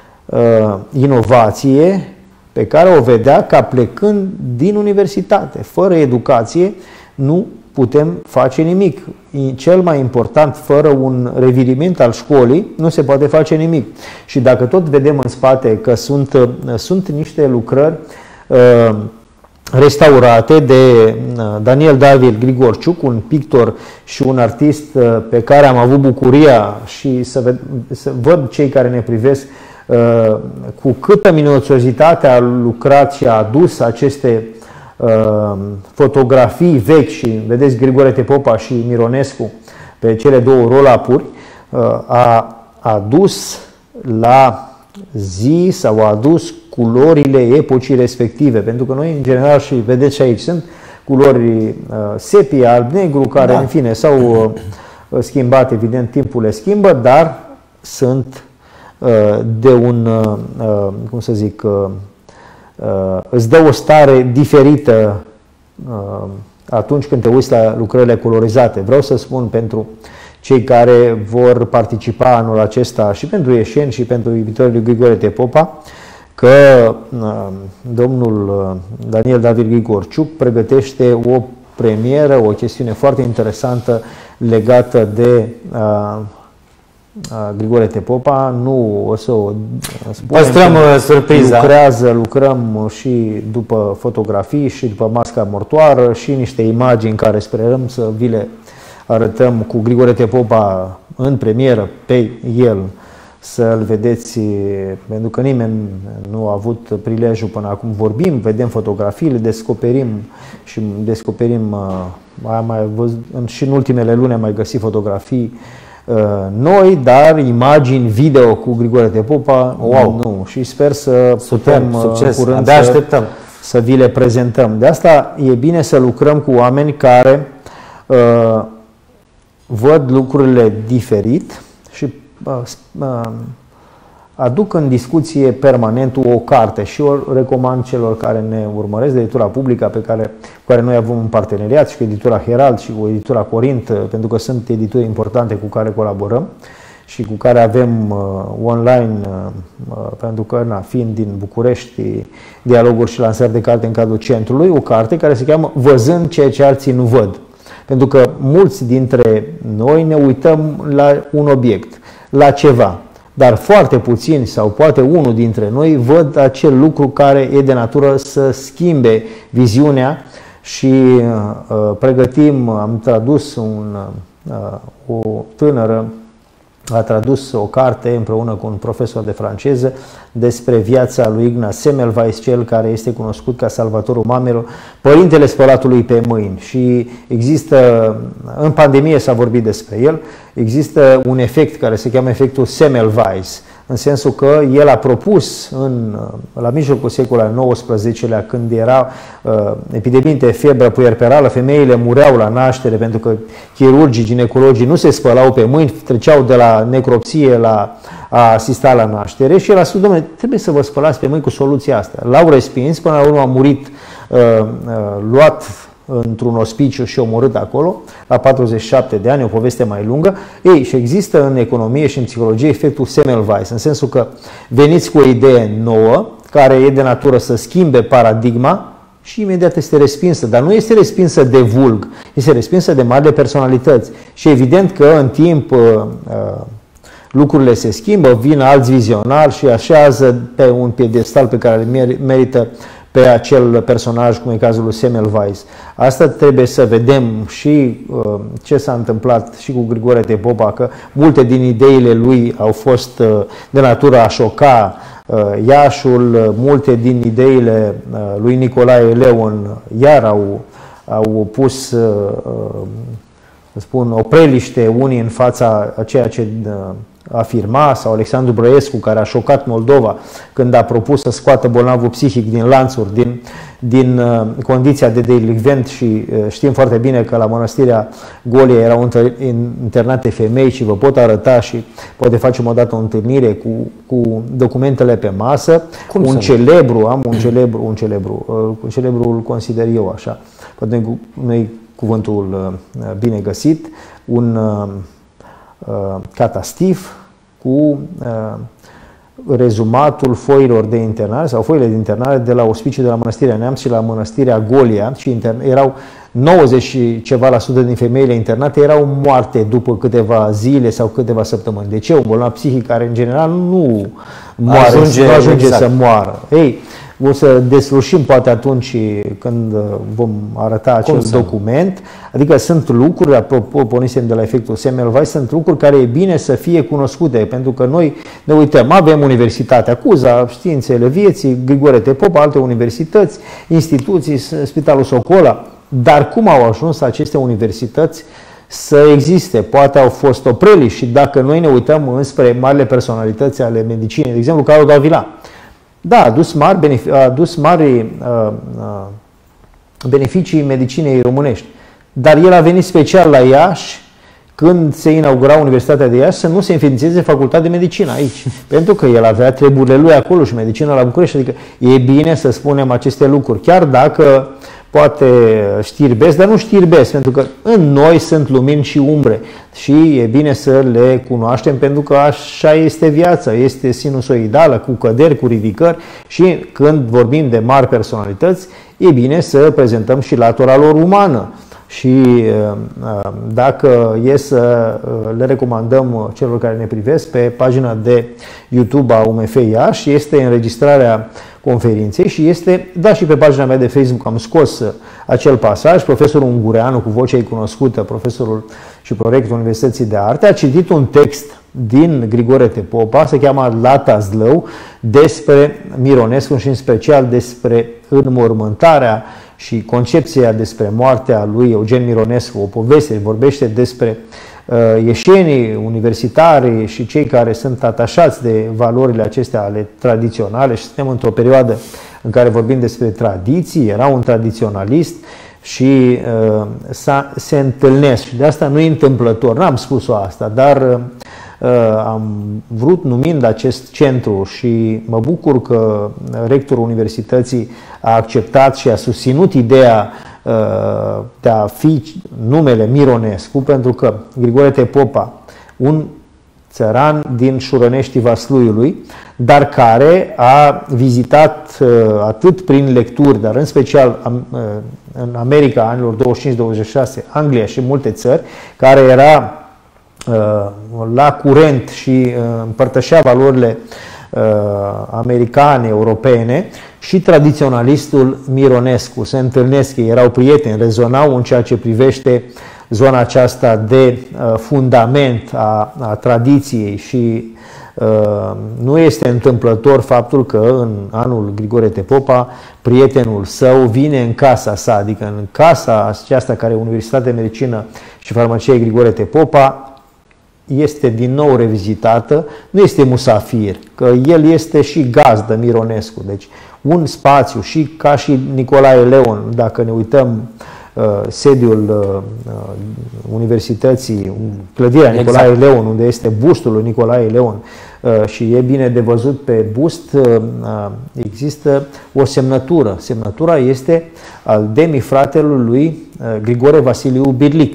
inovație pe care o vedea ca plecând din universitate. Fără educație nu putem face nimic. Cel mai important, fără un reviriment al școlii, nu se poate face nimic. Și dacă tot vedem în spate că sunt, sunt niște lucrări uh, restaurate de Daniel David Grigorciuc, un pictor și un artist pe care am avut bucuria și să, ved, să văd cei care ne privesc uh, cu câtă minuțiozitate a lucrat și a adus aceste uh, fotografii vechi și vedeți Grigore Tepopa și Mironescu pe cele două roll-up-uri, uh, a adus la zi sau a adus culorile epocii respective, pentru că noi în general, și vedeți și aici, sunt culori uh, sepia, alb-negru, care da. în fine s-au uh, schimbat, evident timpul le schimbă, dar sunt uh, de un, uh, cum să zic, uh, uh, îți dă o stare diferită uh, atunci când te uiți la lucrările colorizate. Vreau să spun pentru cei care vor participa anul acesta și pentru Ieșeni și pentru iubitorii lui Grigore Tepopa, că uh, domnul Daniel David Grigorciuc pregătește o premieră, o chestiune foarte interesantă legată de uh, uh, Grigore Tepopa. Nu o să o spunem. Păstrăm surpriza. Lucrează, lucrăm și după fotografii și după masca mortoară și niște imagini care sperăm să vi le arătăm cu Grigore Tepopa în premieră pe el, să-l vedeți, pentru că nimeni nu a avut prilejul până acum. Vorbim, vedem fotografiile, descoperim și descoperim, am mai văzut, și în ultimele luni am mai găsit fotografii noi, dar imagini video cu Grigore Tepopa, wow, nu. Și sper să Super, putem succes. curând De așteptăm. să, să vi le prezentăm. De asta e bine să lucrăm cu oameni care uh, văd lucrurile diferit și uh, uh, aduc în discuție permanent o carte și o recomand celor care ne urmăresc de editura publică pe care, cu care noi avem un parteneriat și cu editura Herald și cu editura Corint, pentru că sunt edituri importante cu care colaborăm și cu care avem uh, online, uh, pentru că, na, fiind din București, dialoguri și lansări de carte în cadrul centrului, o carte care se cheamă Văzând ceea ce alții nu văd. Pentru că mulți dintre noi ne uităm la un obiect, la ceva, dar foarte puțini sau poate unul dintre noi văd acel lucru care e de natură să schimbe viziunea și uh, pregătim, am tradus un, uh, o tânără, a tradus o carte împreună cu un profesor de franceză despre viața lui Ignaz Semmelweis, cel care este cunoscut ca salvatorul mamelor, părintele spălatului pe mâini. Și există, în pandemie s-a vorbit despre el, există un efect care se cheamă efectul Semmelweis, în sensul că el a propus în, la mijlocul secolului al nouăsprezecelea, când era uh, epidemie de febră puerperală, femeile mureau la naștere pentru că chirurgii, ginecologii nu se spălau pe mâini, treceau de la necropsie la a asista la naștere și el a spus, domnule, trebuie să vă spălați pe mâini cu soluția asta. L-au respins, până la urmă a murit uh, uh, luat într-un ospiciu și omorât acolo, la patruzeci și șapte de ani, o poveste mai lungă. Ei, și există în economie și în psihologie efectul Semmelweis, în sensul că veniți cu o idee nouă, care e de natură să schimbe paradigma și imediat este respinsă, dar nu este respinsă de vulg, este respinsă de marile personalități. Și evident că în timp uh, uh, lucrurile se schimbă, vin alți vizionari și așează pe un piedestal pe care îl merită pe acel personaj, cum e cazul lui Semmelweis. Asta trebuie să vedem și uh, ce s-a întâmplat și cu Grigore Tepopa, că multe din ideile lui au fost uh, de natură a șoca uh, Iașul, multe din ideile uh, lui Nicolae Leon iar au, au pus uh, uh, spun, o preliște unii în fața a ceea ce uh, afirma, sau Alexandru Brăiescu, care a șocat Moldova când a propus să scoată bolnavul psihic din lanțuri, din, din uh, condiția de delicvent și uh, știm foarte bine că la Mănăstirea Golia erau internate femei și vă pot arăta și poate facem odată o întâlnire cu, cu documentele pe masă. Cum un celebru, am un celebru, un celebru, uh, un celebru îl consider eu așa, poate nu-i cuvântul uh, bine găsit, un uh, catastif cu uh, rezumatul foilor de internare sau foile de internare de la Ospiciul de la Mănăstirea Neamț și la Mănăstirea Golia și erau nouăzeci și ceva la sută din femeile internate erau moarte după câteva zile sau câteva săptămâni. De ce? Un bolnav psihic care în general nu moare, ajunge, nu ajunge exact. să moară. Ei, o să deslușim poate atunci când vom arăta acel Cum document. Să? Adică sunt lucruri, apropo, pornisem de la efectul Semmelweis, sunt lucruri care e bine să fie cunoscute, pentru că noi ne uităm, avem Universitatea Cuza, Științele Vieții, Grigore Tepopa, alte universități, instituții, Spitalul Socola, dar cum au ajuns aceste universități să existe? Poate au fost opreliși și dacă noi ne uităm înspre marile personalități ale medicinei, de exemplu, Carol Davila, da, a adus mari, a adus mari uh, uh, beneficii medicinei românești, dar el a venit special la Iași când se inaugura Universitatea de Iași să nu se înființeze facultate de medicină aici, pentru că el avea treburile lui acolo și medicină la București, adică e bine să spunem aceste lucruri, chiar dacă poate știrbesc, dar nu știrbesc, pentru că în noi sunt lumini și umbre și e bine să le cunoaștem, pentru că așa este viața, este sinusoidală, cu căderi, cu ridicări și când vorbim de mari personalități, e bine să prezentăm și latura lor umană. Și dacă e să le recomandăm celor care ne privesc, pe pagina de YouTube a U M F Iași este înregistrarea conferinței și este, da, și pe pagina mea de Facebook am scos acel pasaj. Profesorul Ungureanu, cu vocea ei cunoscută, profesorul și prorectorul Universității de Arte, a citit un text din Grigore Tepopa, se cheamă Lata Zlău, despre Mironescu și în special despre înmormântarea și concepția despre moartea lui Eugen Mironescu, o poveste, vorbește despre uh, ieșenii universitari și cei care sunt atașați de valorile acestea ale tradiționale și suntem într-o perioadă în care vorbim despre tradiții, era un tradiționalist și uh, se întâlnesc și de asta nu e întâmplător, n-am spus-o asta, dar uh, am vrut numind acest centru și mă bucur că rectorul universității a acceptat și a susținut ideea uh, de a fi numele Mironescu, pentru că Grigore Tepopa, un țăran din Șurănești Vasluiului, dar care a vizitat uh, atât prin lecturi, dar în special um, uh, în America anilor douăzeci și cinci douăzeci și șase, Anglia și multe țări, care era uh, la curent și uh, împărtășea valorile uh, americane, europene, și tradiționalistul Mironescu. Se întâlnesc, ei erau prieteni, rezonau în ceea ce privește zona aceasta de uh, fundament a, a tradiției și uh, nu este întâmplător faptul că în anul Grigore Tepopa prietenul său vine în casa sa, adică în casa aceasta care e Universitatea de Medicină și Farmacie Grigore Tepopa, este din nou revizitată, nu este musafir, că el este și gazdă Mironescu, deci un spațiu și ca și Nicolae Leon, dacă ne uităm uh, sediul uh, Universității, clădirea exact. Nicolae Leon, unde este bustul lui Nicolae Leon uh, și e bine de văzut pe bust, uh, există o semnătură. Semnătura este al demifratelui lui uh, Grigore Vasiliu Birlic.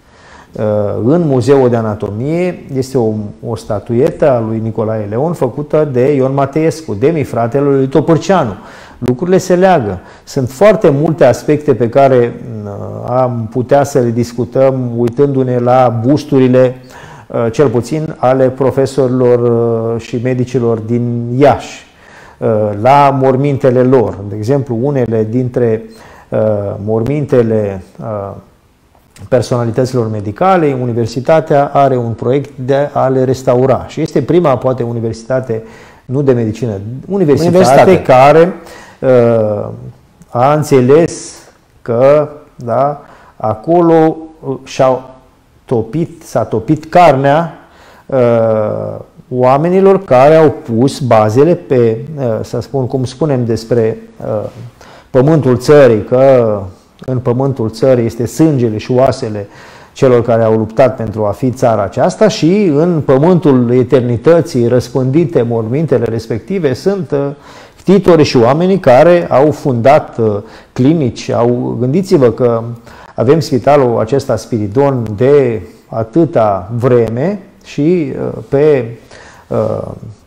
În Muzeul de Anatomie este o, o statuetă a lui Nicolae Leon făcută de Ion Mateescu, demifratele lui Topârceanu. Lucrurile se leagă. Sunt foarte multe aspecte pe care am putea să le discutăm uitându-ne la busturile, cel puțin ale profesorilor și medicilor din Iași, la mormintele lor. De exemplu, unele dintre mormintele personalităților medicale, universitatea are un proiect de a le restaura și este prima, poate, universitate, nu de medicină, universitate, universitate. care uh, a înțeles că, da, acolo și-au topit, s-a topit carnea uh, oamenilor care au pus bazele pe, uh, să spun, cum spunem despre uh, pământul țării, că în pământul țării este sângele și oasele celor care au luptat pentru a fi țara aceasta și în pământul eternității răspândite mormintele respective sunt ctitorii și oamenii care au fundat clinici. Au, gândiți-vă că avem spitalul acesta Spiridon de atâta vreme și pe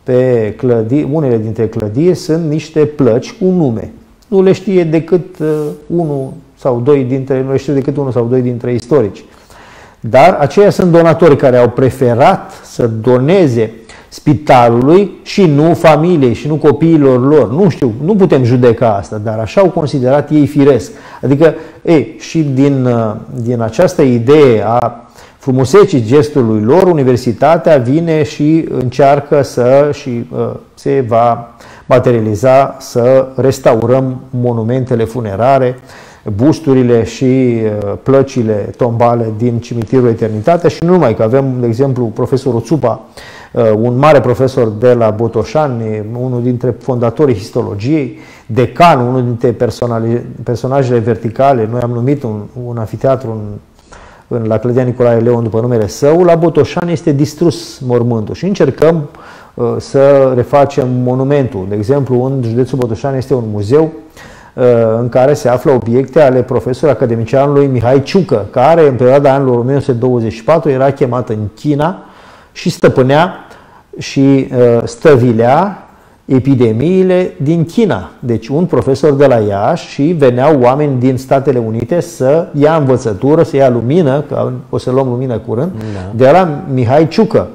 pe clădiri, unele dintre clădiri sunt niște plăci cu nume. Nu le știe decât uh, unul sau doi dintre, nu le știu decât unul sau doi dintre istorici. Dar aceia sunt donatori care au preferat să doneze spitalului și nu familiei și nu copiilor lor. Nu știu, nu putem judeca asta, dar așa au considerat ei firesc. Adică, ei, și din, din această idee a frumuseții gestului lor, universitatea vine și încearcă să, și uh, se va materializa, să restaurăm monumentele funerare, busturile și uh, plăcile tombale din cimitirul Eternitatea și nu numai, că avem, de exemplu, profesorul Țupa, uh, un mare profesor de la Botoșani, unul dintre fondatorii histologiei, decan, unul dintre personajele verticale. Noi am numit un, un anfiteatru în În, la clădirea Nicolae Leon după numele său. La Botoșani este distrus mormântul și încercăm uh, să refacem monumentul. De exemplu, în județul Botoșani este un muzeu uh, în care se află obiecte ale profesorului academicianului Mihai Ciucă, care în perioada anilor o mie nouă sute douăzeci și patru era chemat în China și stăpânea și uh, stăvilea epidemiile din China. Deci un profesor de la Iași și veneau oameni din Statele Unite să ia învățătură, să ia lumină, că o să luăm lumină curând, da. De la Mihai Ciucă.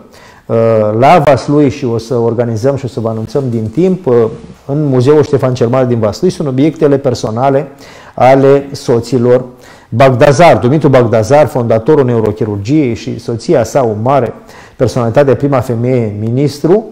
La Vaslui, și o să organizăm și o să vă anunțăm din timp, în Muzeul Ștefan cel Mare din Vaslui sunt obiectele personale ale soților Bagdazar. Dumitru Bagdazar, fondatorul neurochirurgiei, și soția sa, o mare personalitate, prima femeie ministru,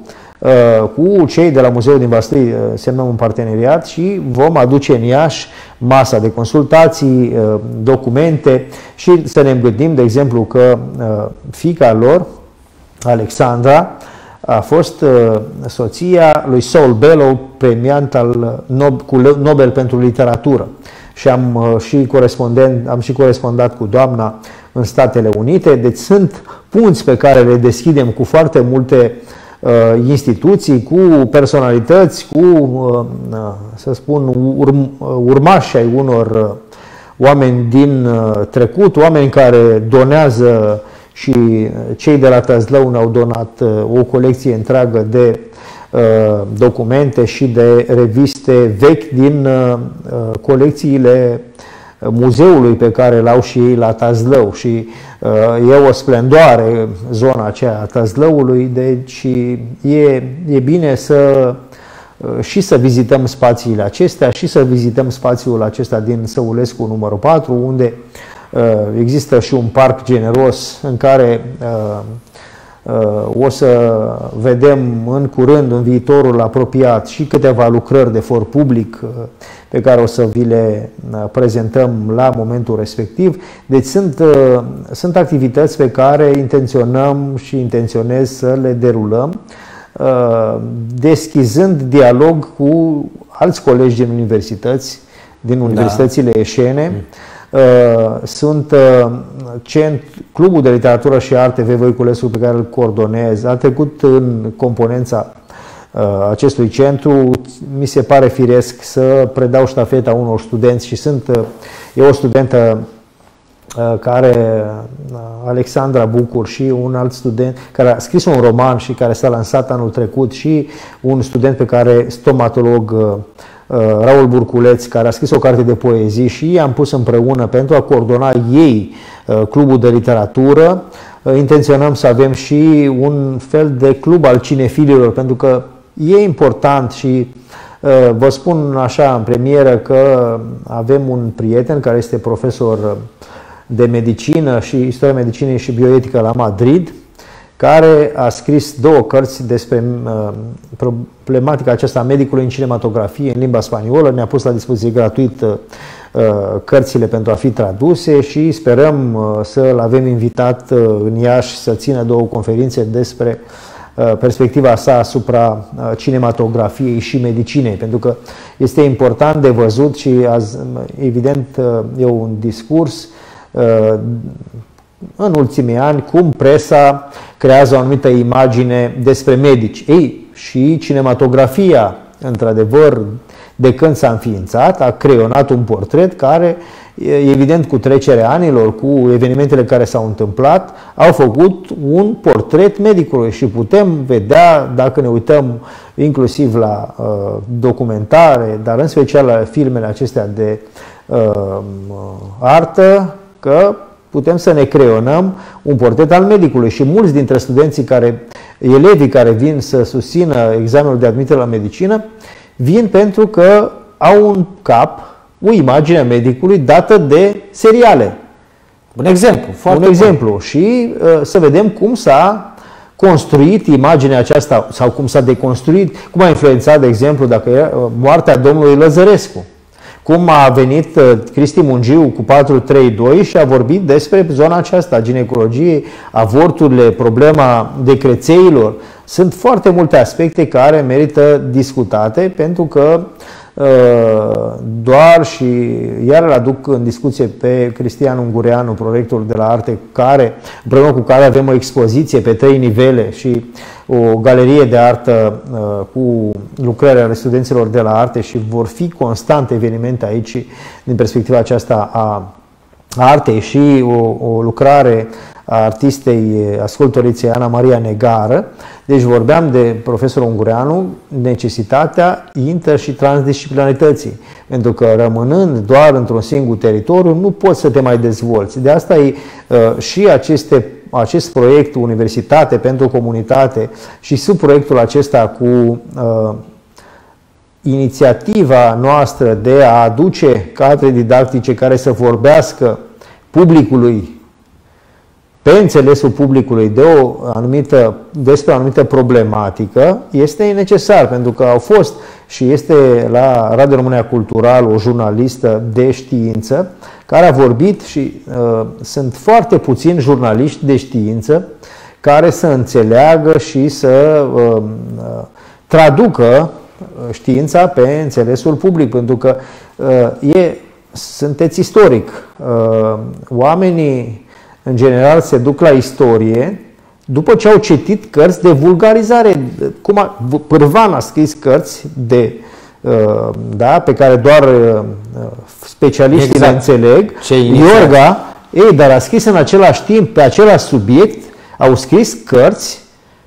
cu cei de la Muzeul din Vaslui semnăm un parteneriat și vom aduce în Iași masa de consultații, documente și să ne gândim, de exemplu, că fiica lor, Alexandra, a fost soția lui Saul Bellow, premiant al Nobel pentru literatură. Și am și, corespondent, am și corespondat cu doamna în Statele Unite. Deci sunt punți pe care le deschidem cu foarte multe instituții, cu personalități, cu, să spun, urm, urmași ai unor oameni din trecut, oameni care donează, și cei de la Tăzlău ne-au donat o colecție întreagă de documente și de reviste vechi din colecțiile muzeului pe care l-au și ei la Tăzlău și e o splendoare zona aceea a Tăzlăului, deci e, e bine să și să vizităm spațiile acestea și să vizităm spațiul acesta din Săulescu numărul patru, unde există și un parc generos în care o să vedem în curând, în viitorul apropiat, și câteva lucrări de for public pe care o să vi le prezentăm la momentul respectiv. Deci sunt, sunt activități pe care intenționăm și intenționez să le derulăm, deschizând dialog cu alți colegi din universități, din universitățile eșene. Sunt cent, Clubul de Literatură și Arte V. Voiculescu, pe care îl coordonez, a trecut în componența acestui centru. Mi se pare firesc să predau ștafeta unor studenți și sunt, e o studentă care, Alexandra Bucur, și un alt student care a scris un roman și care s-a lansat anul trecut, și un student pe care, stomatolog, Raul Burculeț, care a scris o carte de poezii, și i-am pus împreună pentru a coordona ei clubul de literatură. Intenționăm să avem și un fel de club al cinefililor, pentru că e important și vă spun așa în premieră că avem un prieten care este profesor de medicină și istoria medicinei și bioetică la Madrid, care a scris două cărți despre uh, problematica aceasta a medicului în cinematografie în limba spaniolă. Ne-a pus la dispoziție gratuit uh, cărțile pentru a fi traduse și sperăm uh, să-l avem invitat uh, în Iași să țină două conferințe despre uh, perspectiva sa asupra uh, cinematografiei și medicinei, pentru că este important de văzut și azi, evident uh, e un discurs uh, în ultimii ani, cum presa creează o anumită imagine despre medici. Ei, și cinematografia, într-adevăr, de când s-a înființat, a creionat un portret care, evident, cu trecerea anilor, cu evenimentele care s-au întâmplat, au făcut un portret medicului și putem vedea, dacă ne uităm inclusiv la uh, documentare, dar în special la filmele acestea de uh, artă, că putem să ne creionăm un portret al medicului și mulți dintre studenții care, elevii care vin să susțină examenul de admitere la medicină, vin pentru că au în cap o imagine a medicului dată de seriale. Un exemplu. Un exemplu. Și uh, să vedem cum s-a construit imaginea aceasta sau cum s-a deconstruit, cum a influențat, de exemplu, dacă era uh, moartea domnului Lăzărescu. Cum a venit uh, Cristi Mungiu cu patru trei doi și a vorbit despre zona aceasta a ginecologiei, avorturile, problema decrețeilor. Sunt foarte multe aspecte care merită discutate, pentru că doar și iar îl aduc în discuție pe Cristian Ungureanu, prorectorul de la Arte, care, împreună cu care avem o expoziție pe trei nivele și o galerie de artă cu lucrări ale studenților de la Arte și vor fi constante evenimente aici din perspectiva aceasta a artei și o, o lucrare a artistei ascultoriței Ana Maria Negară. Deci vorbeam de profesorul Ungureanu, necesitatea inter- și transdisciplinarității. Pentru că rămânând doar într-un singur teritoriu, nu poți să te mai dezvolți. De asta e uh, și aceste, acest proiect Universitate pentru Comunitate și sub proiectul acesta cu uh, inițiativa noastră de a aduce cadre didactice care să vorbească publicului, pe înțelesul publicului de o anumită, despre o anumită problematică, este necesar, pentru că au fost și este la Radio România Cultural o jurnalistă de știință care a vorbit și uh, sunt foarte puțini jurnaliști de știință care să înțeleagă și să uh, traducă știința pe înțelesul public, pentru că uh, e, sunteți istoric. Uh, oamenii în general se duc la istorie după ce au citit cărți de vulgarizare. Cum a, Pârvan a scris cărți de, uh, da, pe care doar uh, specialiștii exact. le înțeleg. Iorga, ei, dar a scris în același timp pe același subiect, au scris cărți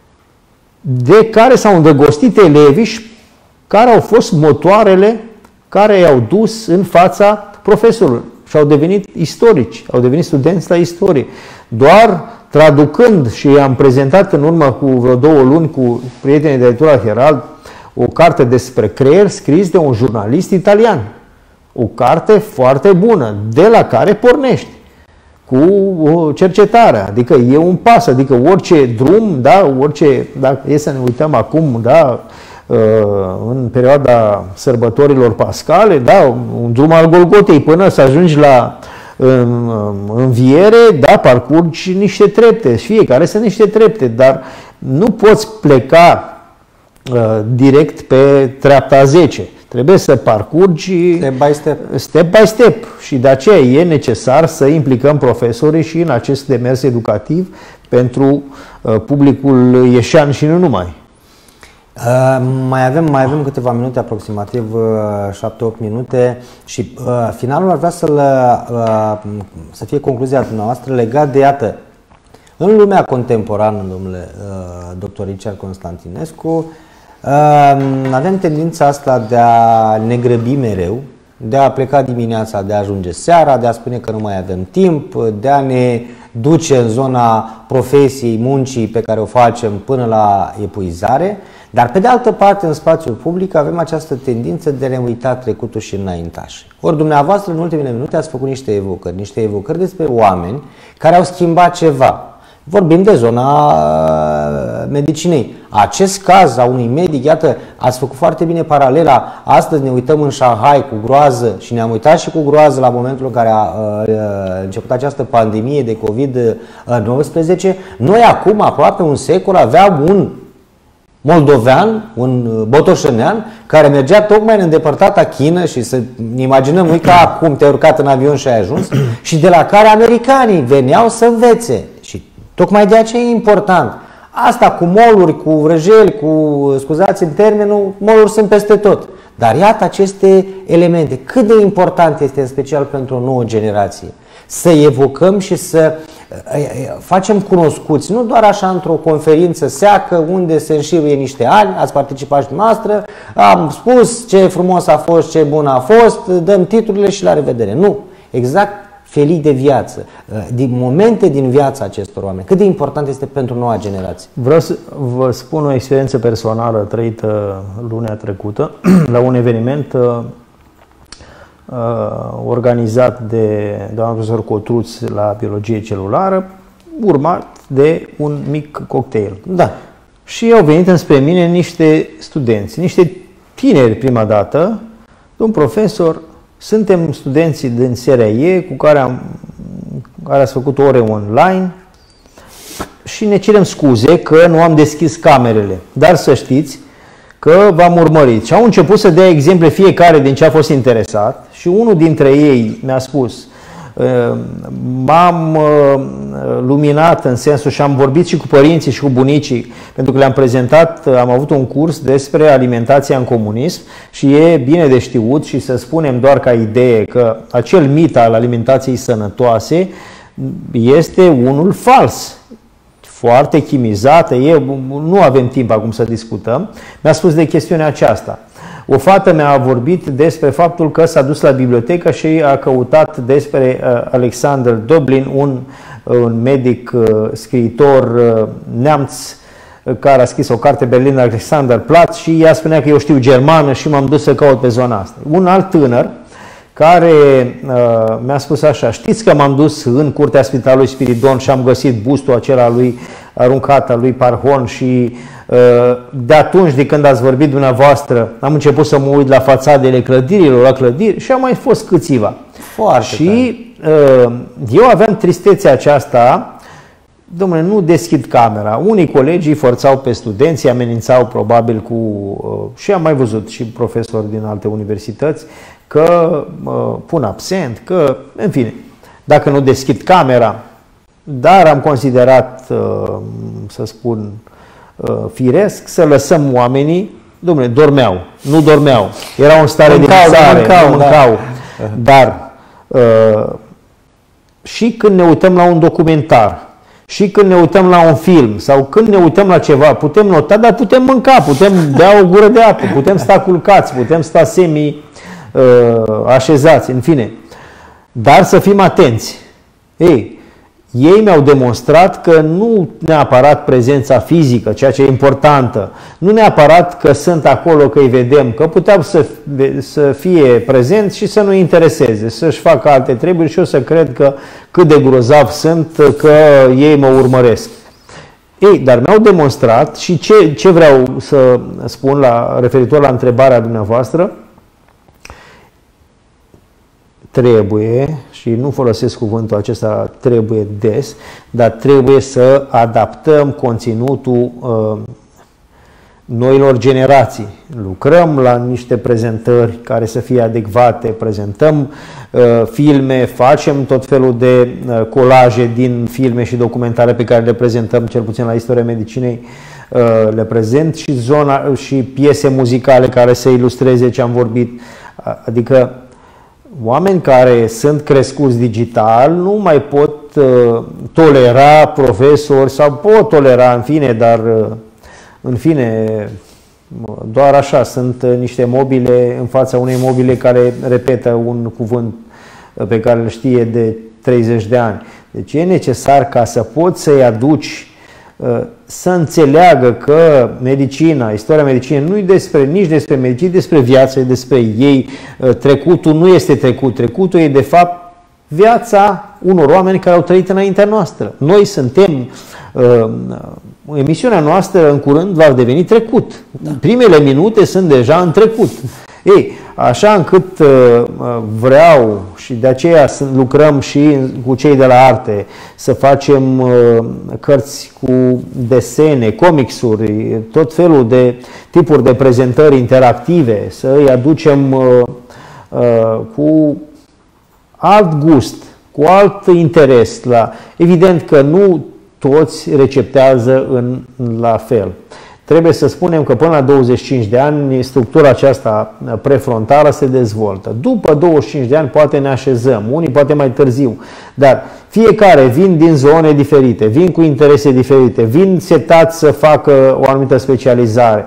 de care s-au îndrăgostit elevii și care au fost motoarele care i-au dus în fața profesorului și au devenit istorici, au devenit studenți la istorie. Doar traducând, și am prezentat în urmă cu vreo două luni cu prietenii de lectura Herald o carte despre creier scris de un jurnalist italian. O carte foarte bună, de la care pornești cu cercetarea. Adică e un pas, adică orice drum, da, orice, dacă e să ne uităm acum, da, în perioada sărbătorilor pascale, da, un drum al Golgotei până să ajungi la înviere, da, parcurgi niște trepte, fiecare sunt niște trepte, dar nu poți pleca uh, direct pe treapta zece. Trebuie să parcurgi step by step. step by step și de aceea e necesar să implicăm profesorii și în acest demers educativ pentru uh, publicul ieșean și nu numai. Uh, mai avem mai avem câteva minute, aproximativ șapte opt minute și uh, finalul ar vrea să uh, să fie concluzia dumneavoastră legat de, iată, în lumea contemporană, domnule uh, doctor Richard Constantinescu, uh, avem tendința asta de a ne grăbi mereu, de a pleca dimineața, de a ajunge seara, de a spune că nu mai avem timp, de a ne duce în zona profesiei, muncii pe care o facem până la epuizare. Dar pe de altă parte, în spațiul public avem această tendință de a ne uita trecutul și înaintași. Ori dumneavoastră în ultimele minute ați făcut niște evocări, niște evocări despre oameni care au schimbat ceva. Vorbim de zona medicinei. Acest caz a unui medic, iată, ați făcut foarte bine paralela. Astăzi ne uităm în Shanghai cu groază și ne-am uitat și cu groază la momentul în care a început această pandemie de COVID nouăsprezece. Noi acum, aproape un secol, aveam un moldovean, un botoșănean, care mergea tocmai în îndepărtata Chină și să ne imaginăm, nu ca acum te-ai urcat în avion și ai ajuns, și de la care americanii veneau să învețe. Și tocmai de aceea e important. Asta cu moluri, cu vrăjeli, cu, scuzați-mi termenul, moluri sunt peste tot. Dar iată aceste elemente. Cât de important este, în special pentru o nouă generație, să evocăm și să facem cunoscuți, nu doar așa într-o conferință seacă unde se înșiruie niște ani, ați participat și dumneavoastră, am spus ce frumos a fost, ce bun a fost, dăm titlurile și la revedere. Nu, exact felii de viață, din momente din viața acestor oameni. Cât de important este pentru noua generație? Vreau să vă spun o experiență personală trăită lunea trecută la un eveniment uh, organizat de doamna profesor Cotruț la biologie celulară, urmat de un mic cocktail. Da. Și au venit înspre mine niște studenți, niște tineri prima dată, un profesor, suntem studenții din seria E cu care, am, care ați făcut ore online și ne cerem scuze că nu am deschis camerele, dar să știți că v-am urmărit. Și au început să dea exemple fiecare din ce a fost interesat și unul dintre ei mi-a spus: m-am luminat în sensul și am vorbit și cu părinții și cu bunicii, pentru că le-am prezentat, am avut un curs despre alimentația în comunism și e bine de știut și să spunem doar ca idee că acel mit al alimentației sănătoase este unul fals, foarte chimizată, e, nu avem timp acum să discutăm. Mi-a spus de chestiunea aceasta. O fată mi-a vorbit despre faptul că s-a dus la bibliotecă și a căutat despre uh, Alexander Doblin, un, un medic uh, scriitor uh, neamț uh, care a scris o carte, Berliner Alexanderplatz, și ea spunea că eu știu germană și m-am dus să caut pe zona asta. Un alt tânăr care uh, mi-a spus așa: știți că m-am dus în curtea Spitalului Spiridon și am găsit bustul acela lui aruncat al lui Parhon și uh, de atunci, de când ați vorbit dumneavoastră, am început să mă uit la fațadele clădirilor, la clădiri și au mai fost câțiva. Foarte și uh, eu aveam tristețea aceasta, dom'le, nu deschid camera. Unii colegi îi forțau pe studenți, îi amenințau probabil cu, uh, și am mai văzut și profesori din alte universități, că uh, pun absent, că, în fine, dacă nu deschid camera. Dar am considerat, uh, să spun, uh, firesc să lăsăm oamenii, dom'le, dormeau, nu dormeau, erau în stare mâncau, de visare, mâncau, nu mâncau, da. Dar uh, și când ne uităm la un documentar, și când ne uităm la un film sau când ne uităm la ceva, putem nota, dar putem mânca, putem bea o gură de apă, putem sta culcați, putem sta semi uh, așezați, în fine. Dar să fim atenți. Ei, ei mi-au demonstrat că nu neapărat prezența fizică, ceea ce e importantă, nu neapărat că sunt acolo, că îi vedem, că puteau să, să fie prezenți și să nu intereseze, să-și facă alte treburi și eu să cred că cât de grozav sunt că ei mă urmăresc. Ei, dar mi-au demonstrat și ce, ce vreau să spun la, referitor la întrebarea dumneavoastră, trebuie, și nu folosesc cuvântul acesta trebuie des, dar trebuie să adaptăm conținutul uh, noilor generații. Lucrăm la niște prezentări care să fie adecvate, prezentăm uh, filme, facem tot felul de uh, colaje din filme și documentare pe care le prezentăm, cel puțin la Istoria Medicinei, uh, le prezent și, zona, și piese muzicale care să ilustreze ce am vorbit, adică oameni care sunt crescuți digital nu mai pot uh, tolera profesori sau pot tolera, în fine, dar uh, în fine, doar așa, sunt uh, niște mobile în fața unei mobile care repetă un cuvânt uh, pe care îl știe de treizeci de ani. Deci e necesar ca să poți să-i aduci uh, să înțeleagă că medicina, istoria medicinei nu e despre, nici despre medicină, despre viață, e despre ei. Trecutul nu este trecut. Trecutul e, de fapt, viața unor oameni care au trăit înaintea noastră. Noi suntem, emisiunea noastră în curând va deveni trecut. Da. Primele minute sunt deja în trecut. Ei, așa încât vreau și de aceea lucrăm și cu cei de la arte să facem cărți cu desene, comicsuri, tot felul de tipuri de prezentări interactive, să îi aducem cu alt gust, cu alt interes. La... Evident că nu toți receptează în, la fel. trebuie să spunem că până la douăzeci și cinci de ani structura aceasta prefrontală se dezvoltă. După douăzeci și cinci de ani poate ne așezăm, unii poate mai târziu, dar fiecare vin din zone diferite, vin cu interese diferite, vin setați să facă o anumită specializare.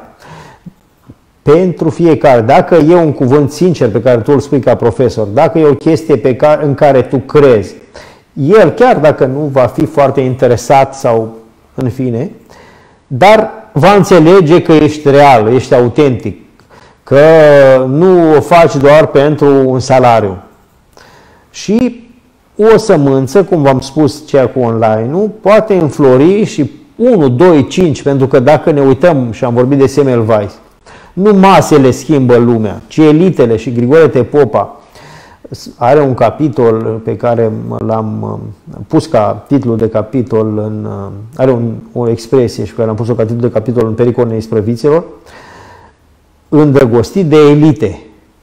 Pentru fiecare, dacă e un cuvânt sincer pe care tu îl spui ca profesor, dacă e o chestie pe care, în care tu crezi, el, chiar dacă nu va fi foarte interesat sau în fine, dar va înțelege că ești real, ești autentic, că nu o faci doar pentru un salariu. Și o sămânță, cum v-am spus, cea cu online-ul, poate înflori și unu, doi, cinci, pentru că dacă ne uităm, și am vorbit de Semmelweis, nu masele schimbă lumea, ci elitele, și Grigore Tepopa are un capitol pe care l-am pus ca titlu de capitol, în, are un, o expresie și pe care l-am pus-o ca titlu de capitol în Pericolul neisprăviților, îndrăgostit de elite.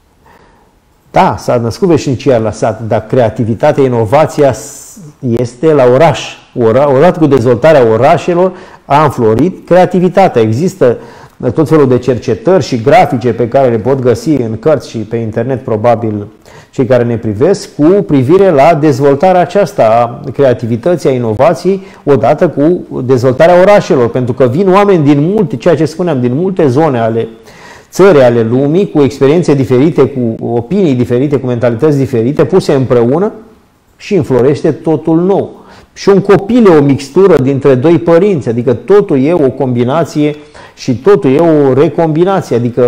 Da, s-a născut veșnicia la sat, dar creativitatea, inovația este la oraș. Odată cu dezvoltarea orașelor a înflorit creativitatea. Există tot felul de cercetări și grafice pe care le pot găsi în cărți și pe internet, probabil cei care ne privesc, cu privire la dezvoltarea aceasta a creativității, a inovației, odată cu dezvoltarea orașelor, pentru că vin oameni din multe, ceea ce spuneam, din multe zone ale țării, ale lumii, cu experiențe diferite, cu opinii diferite, cu mentalități diferite, puse împreună și înflorește totul nou. Și un copil e o mixtură dintre doi părinți, adică totul e o combinație și totul e o recombinație, adică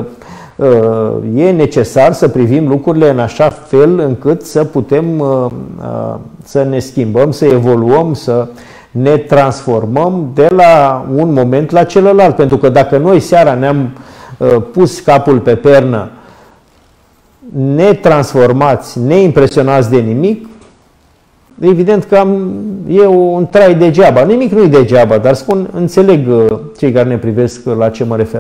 e necesar să privim lucrurile în așa fel încât să putem să ne schimbăm, să evoluăm, să ne transformăm de la un moment la celălalt. Pentru că dacă noi seara ne-am pus capul pe pernă, netransformați, neimpresionați de nimic, evident că am, e un trai degeaba. Nimic nu e degeaba, dar spun, înțeleg cei care ne privesc la ce mă refer.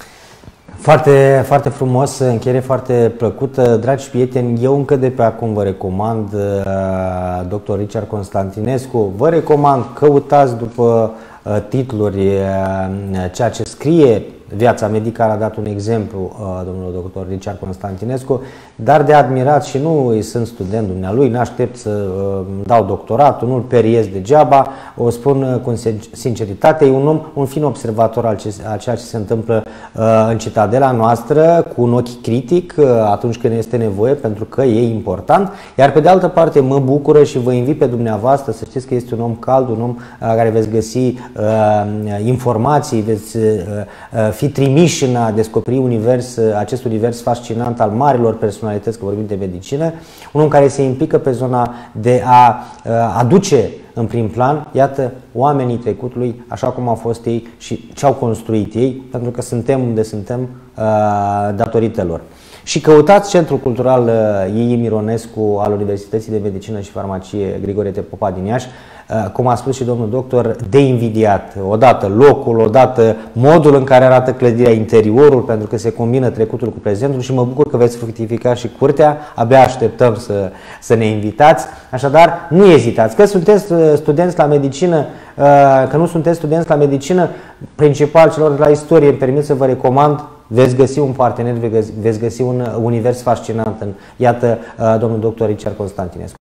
Foarte, foarte frumos, încheiere foarte plăcută. Dragi prieteni, eu încă de pe acum vă recomand doctor Richard Constantinescu. Vă recomand, căutați după titluri ceea ce scrie. Viața medicală a dat un exemplu, domnul doctor Richard Constantinescu, dar de admirat, și nu îi sunt student dumnealui, n-aștept să dau doctoratul, nu-l periez degeaba, o spun cu sinceritate, e un om, un fin observator al ceea ce se întâmplă în citadela noastră, cu un ochi critic atunci când este nevoie, pentru că e important, iar pe de altă parte mă bucură și vă invit pe dumneavoastră să știți că este un om cald, un om care veți găsi informații, veți fi trimiși în a descoperi univers, acest univers fascinant al marilor personalități, că vorbim de medicină, un om care se implică pe zona de a aduce în prim plan, iată, oamenii trecutului, așa cum au fost ei și ce au construit ei, pentru că suntem unde suntem datorită lor. Și căutați Centrul Cultural I I Mironescu al Universității de Medicină și Farmacie Grigore Tepopa din Iași, cum a spus și domnul doctor, de invidiat. Odată locul, odată modul în care arată clădirea, interiorul, pentru că se combină trecutul cu prezentul și mă bucur că veți fructifica și curtea. Abia așteptăm să, să ne invitați. Așadar, nu ezitați. Că sunteți studenți la medicină, că nu sunteți studenți la medicină, principal celor la istorie, îmi permit să vă recomand, veți găsi un partener, veți găsi un univers fascinant în, iată, domnul doctor Richard Constantinescu.